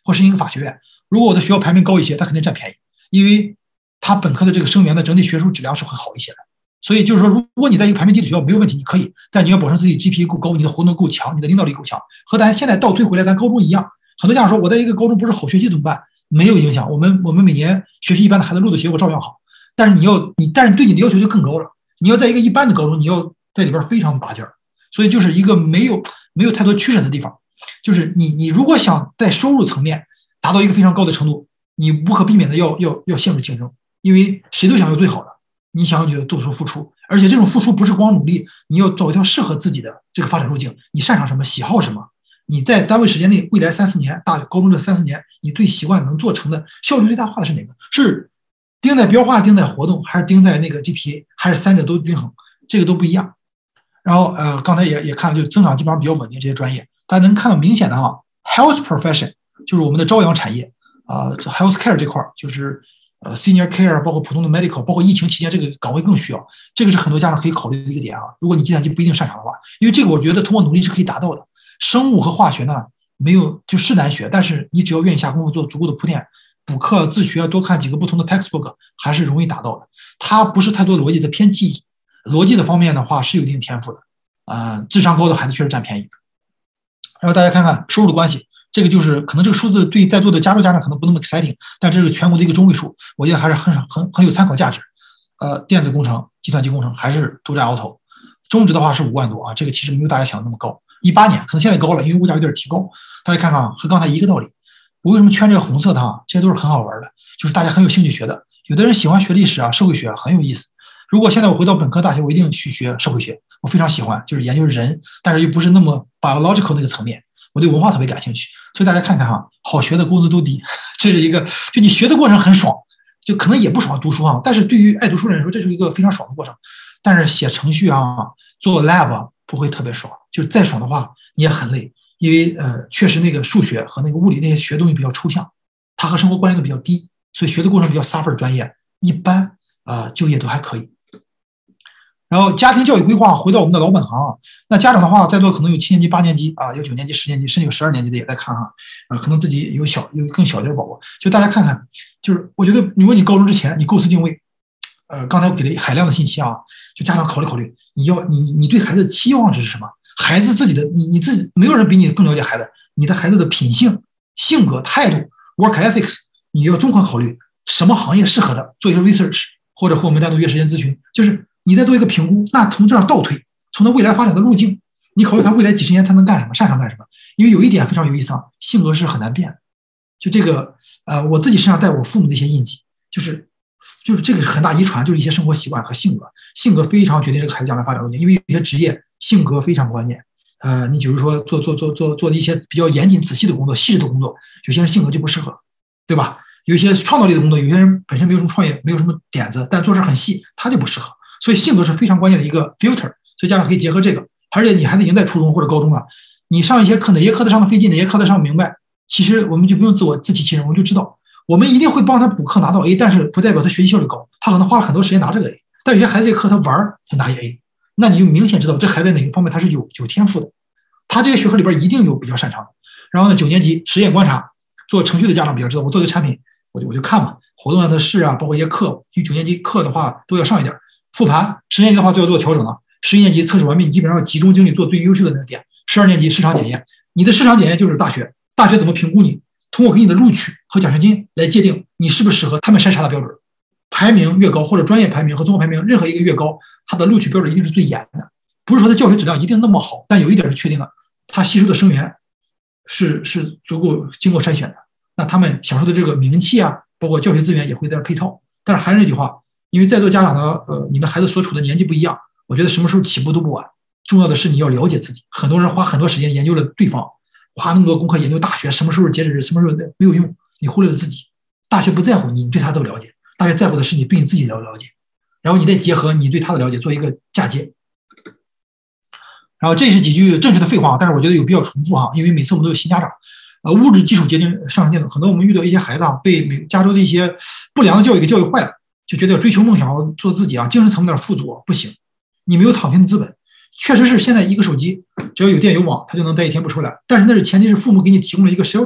或申请法学院。如果我的学校排名高一些，他肯定占便宜，因为他本科的这个生源的整体学术质量是会好一些的。所以就是说，如果你在一个排名低的学校没有问题，你可以，但你要保证自己 GPA 够高，你的活动够强，你的领导力够强，和咱现在倒退回来咱高中一样。很多家长说我在一个高中不是好学习怎么办？没有影响，我们每年学习一般的孩子录的学我照样好，但是但是对你的要求就更高了。你要在一个一般的高中，你要在里边非常拔尖儿，所以就是一个没有太多取舍的地方。就是你如果想在收入层面达到一个非常高的程度，你不可避免的要陷入竞争，因为谁都想要最好的，你想要做出付出，而且这种付出不是光努力，你要走一条适合自己的这个发展路径，你擅长什么，喜好什么，你在单位时间内未来3-4年，大学高中这3-4年，你最习惯能做成的效率最大化的是哪个？是盯在标化，盯在活动，还是盯在那个 GPA， 还是三者都均衡？这个都不一样。然后刚才也看了，就增长基本上比较稳定这些专业，大家能看到明显的health profession 就是我们的朝阳产业health care 这块就是senior care， 包括普通的 medical， 包括疫情期间这个岗位更需要，这个是很多家长可以考虑的一个点如果你计算机不一定擅长的话，因为这个我觉得通过努力是可以达到的。生物和化学呢，没有就是难学，但是你只要愿意下功夫做足够的铺垫，补课自学，多看几个不同的 textbook， 还是容易达到的。它不是太多逻辑的偏记忆，逻辑的方面的话是有一定天赋的智商高的孩子确实占便宜。然后大家看看收入的关系，这个就是可能这个数字对在座的加州家长可能不那么 exciting， 但这是全国的一个中位数，我觉得还是很有参考价值。电子工程、计算机工程还是独占鳌头，中职的话是5万多这个其实没有大家想的那么高。18年可能现在高了，因为物价有点提高。大家看看和刚才一个道理，我为什么圈这个红色的这些都是很好玩的，就是大家很有兴趣学的。有的人喜欢学历史社会学很有意思。如果现在我回到本科大学，我一定去学社会学，我非常喜欢，就是研究人，但是又不是那么 biological 那个层面，我对文化特别感兴趣。所以大家看看好学的工资都低，这是一个就你学的过程很爽，就可能也不爽读书但是对于爱读书人来说，这是一个非常爽的过程。但是写程序做 lab 不会特别爽，就是再爽的话你也很累，因为确实那个数学和那个物理那些学东西比较抽象，它和生活关联度比较低，所以学的过程比较 suffer 的专业一般就业都还可以。然后家庭教育规划回到我们的老本行那家长的话在座可能有7年级、8年级有9年级、10年级，甚至有12年级的也在看可能自己有更小的宝宝，就大家看看，就是我觉得如果你高中之前你构思定位，刚才我给了海量的信息就家长考虑，你对孩子的期望值是什么？孩子自己的你自己没有人比你更了解孩子，你的孩子的品性、性格、态度 work ethics 你要综合考虑什么行业适合的，做一个 research， 或者和我们单独约时间咨询，就是你再做一个评估。那从这儿倒推，从他未来发展的路径，你考虑他未来几十年他能干什么，擅长干什么。因为有一点非常有意思性格是很难变的。就这个我自己身上带我父母的一些印记，就是这个是很大遗传，就是一些生活习惯和性格非常决定这个孩子将来发展路径。因为有些职业性格非常关键你比如说做一些比较严谨仔细的工作、细致的工作，有些人性格就不适合，对吧？有一些创造力的工作，有些人本身没有什么创业，没有什么点子，但做事很细，他就不适合。所以性格是非常关键的一个 filter， 所以家长可以结合这个。而且你孩子已经在初中或者高中了，你上一些课，哪些课他上的费劲，哪些课他上明白，其实我们就不用自欺欺人，我们就知道我们一定会帮他补课拿到 A， 但是不代表他学习效率高，他可能花了很多时间拿这个 A， 但有些孩子这个课他玩他拿一 A， 那你就明显知道这孩子哪个方面他是有天赋的，他这些学科里边一定有比较擅长的。然后呢，9年级实验观察，做程序的家长比较知道，我做这个产品我就看嘛，活动上的事包括一些课，因为9年级课的话都要上一点，复盘10年级的话就要做调整了，11年级测试完毕，你基本上要集中精力做最优秀的那个点，12年级市场检验，你的市场检验就是大学怎么评估你，通过给你的录取和奖学金来界定你是不是适合他们筛查的标准，排名越高或者专业排名和综合排名任何一个越高，它的录取标准一定是最严的，不是说它教学质量一定那么好，但有一点是确定的，它吸收的生源是足够经过筛选的，那他们享受的这个名气包括教学资源也会在这配套。但是还是那句话，因为在座家长呢你们孩子所处的年纪不一样，我觉得什么时候起步都不晚，重要的是你要了解自己。很多人花很多时间研究了对方，花那么多功课研究大学什么时候截止日，什么时候没有用，你忽略了自己。大学不在乎你对他的了解，大学在乎的是你对你自己的了解，然后你再结合你对他的了解做一个嫁接。然后这是几句正确的废话，但是我觉得有必要重复因为每次我们都有新家长物质基础决定上升电动，可能我们遇到一些孩子被加州的一些不良的教育给教育坏了，就觉得要追求梦想，要做自己精神层面富足，不行，你没有躺平的资本。确实是现在一个手机只要有电有网，他就能待一天不出来，但是那是前提是父母给你提供了一个 shelter，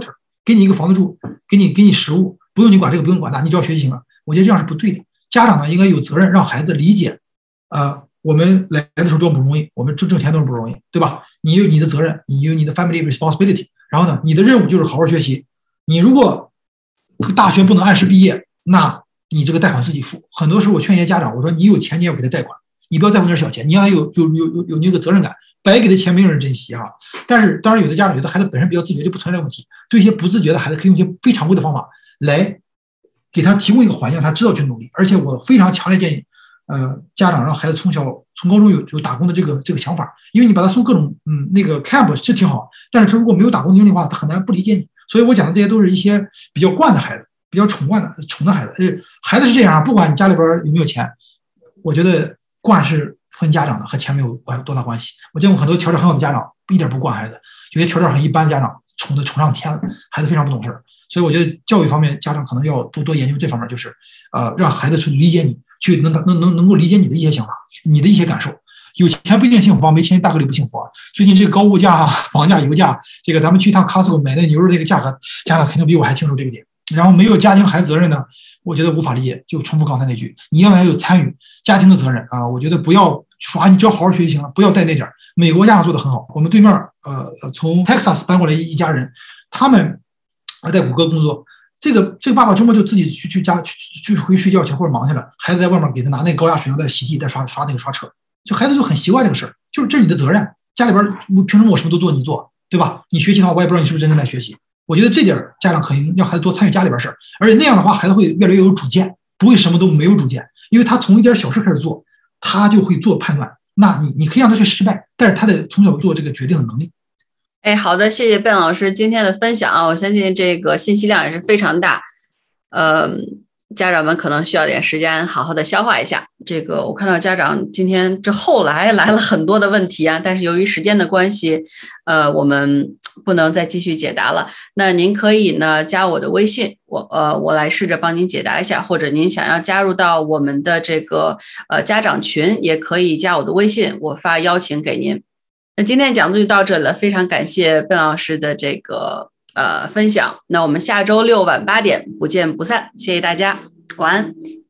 给你一个房子住，给你食物，不用你管这个，不用管那，你只要学习行了。我觉得这样是不对的。家长呢应该有责任让孩子理解，我们来的时候多么不容易，我们挣钱多么不容易，对吧？你有你的责任，你有你的 family responsibility， 然后呢，你的任务就是好好学习。你如果大学不能按时毕业，那你这个贷款自己付。很多时候我劝一些家长，我说你有钱你要给他贷款，你不要在乎那点小钱，你要有那个责任感。白给的钱没有人珍惜啊。但是当然有的家长觉得孩子本身比较自觉，就不存在问题。对一些不自觉的孩子，可以用一些非常规的方法来给他提供一个环境，他知道去努力。而且我非常强烈建议，家长让孩子从高中有打工的这个想法，因为你把他送各种那个 camp 是挺好，但是他如果没有打工经历的话，他很难不理解你。所以我讲的这些都是一些比较惯的孩子，比较宠的孩子。孩子是这样，不管你家里边有没有钱，我觉得惯是分家长的，和钱没有多大关系。我见过很多条件很好的家长一点不惯孩子，有些条件很一般的家长宠上天了，孩子非常不懂事。所以我觉得教育方面，家长可能要多研究这方面，就是让孩子去理解你，去能够理解你的一些想法，你的一些感受。有钱不一定幸福，没钱大概率不幸福啊。最近这个高物价、房价、油价，这个咱们去一趟 Costco 买那牛肉，这个价格，家长肯定比我还清楚这个点。然后没有家庭孩子责任呢，我觉得无法理解。就重复刚才那句，你要有参与家庭的责任啊。我觉得不要说你只要好好学习行了，不要带那点。美国家长做的很好，我们对面从 Texas 搬过来一家人，他们在谷歌工作。这个爸爸周末就自己去家去回睡觉去或者忙去了，孩子在外面给他拿那个高压水枪在洗地，在刷车。就孩子就很习惯这个事儿，就是这是你的责任。家里边凭什么我什么都做你做，对吧？你学习的话，我也不知道你是不是真正在学习。我觉得这点家长可以让孩子多参与家里边事儿，而且那样的话，孩子会越来越有主见，不会什么都没有主见，因为他从一点小事开始做，他就会做判断。那你可以让他去失败，但是他得从小做这个决定的能力。 好的，谢谢Ben老师今天的分享啊，我相信这个信息量也是非常大，家长们可能需要点时间好好的消化一下。这个我看到家长今天后来了很多的问题啊，但是由于时间的关系，我们不能再继续解答了。那您可以呢加我的微信，我来试着帮您解答一下，或者您想要加入到我们的这个家长群，也可以加我的微信，我发邀请给您。那今天讲座就到这了，非常感谢Ben老师的这个分享。那我们下周六晚8点不见不散，谢谢大家，晚安。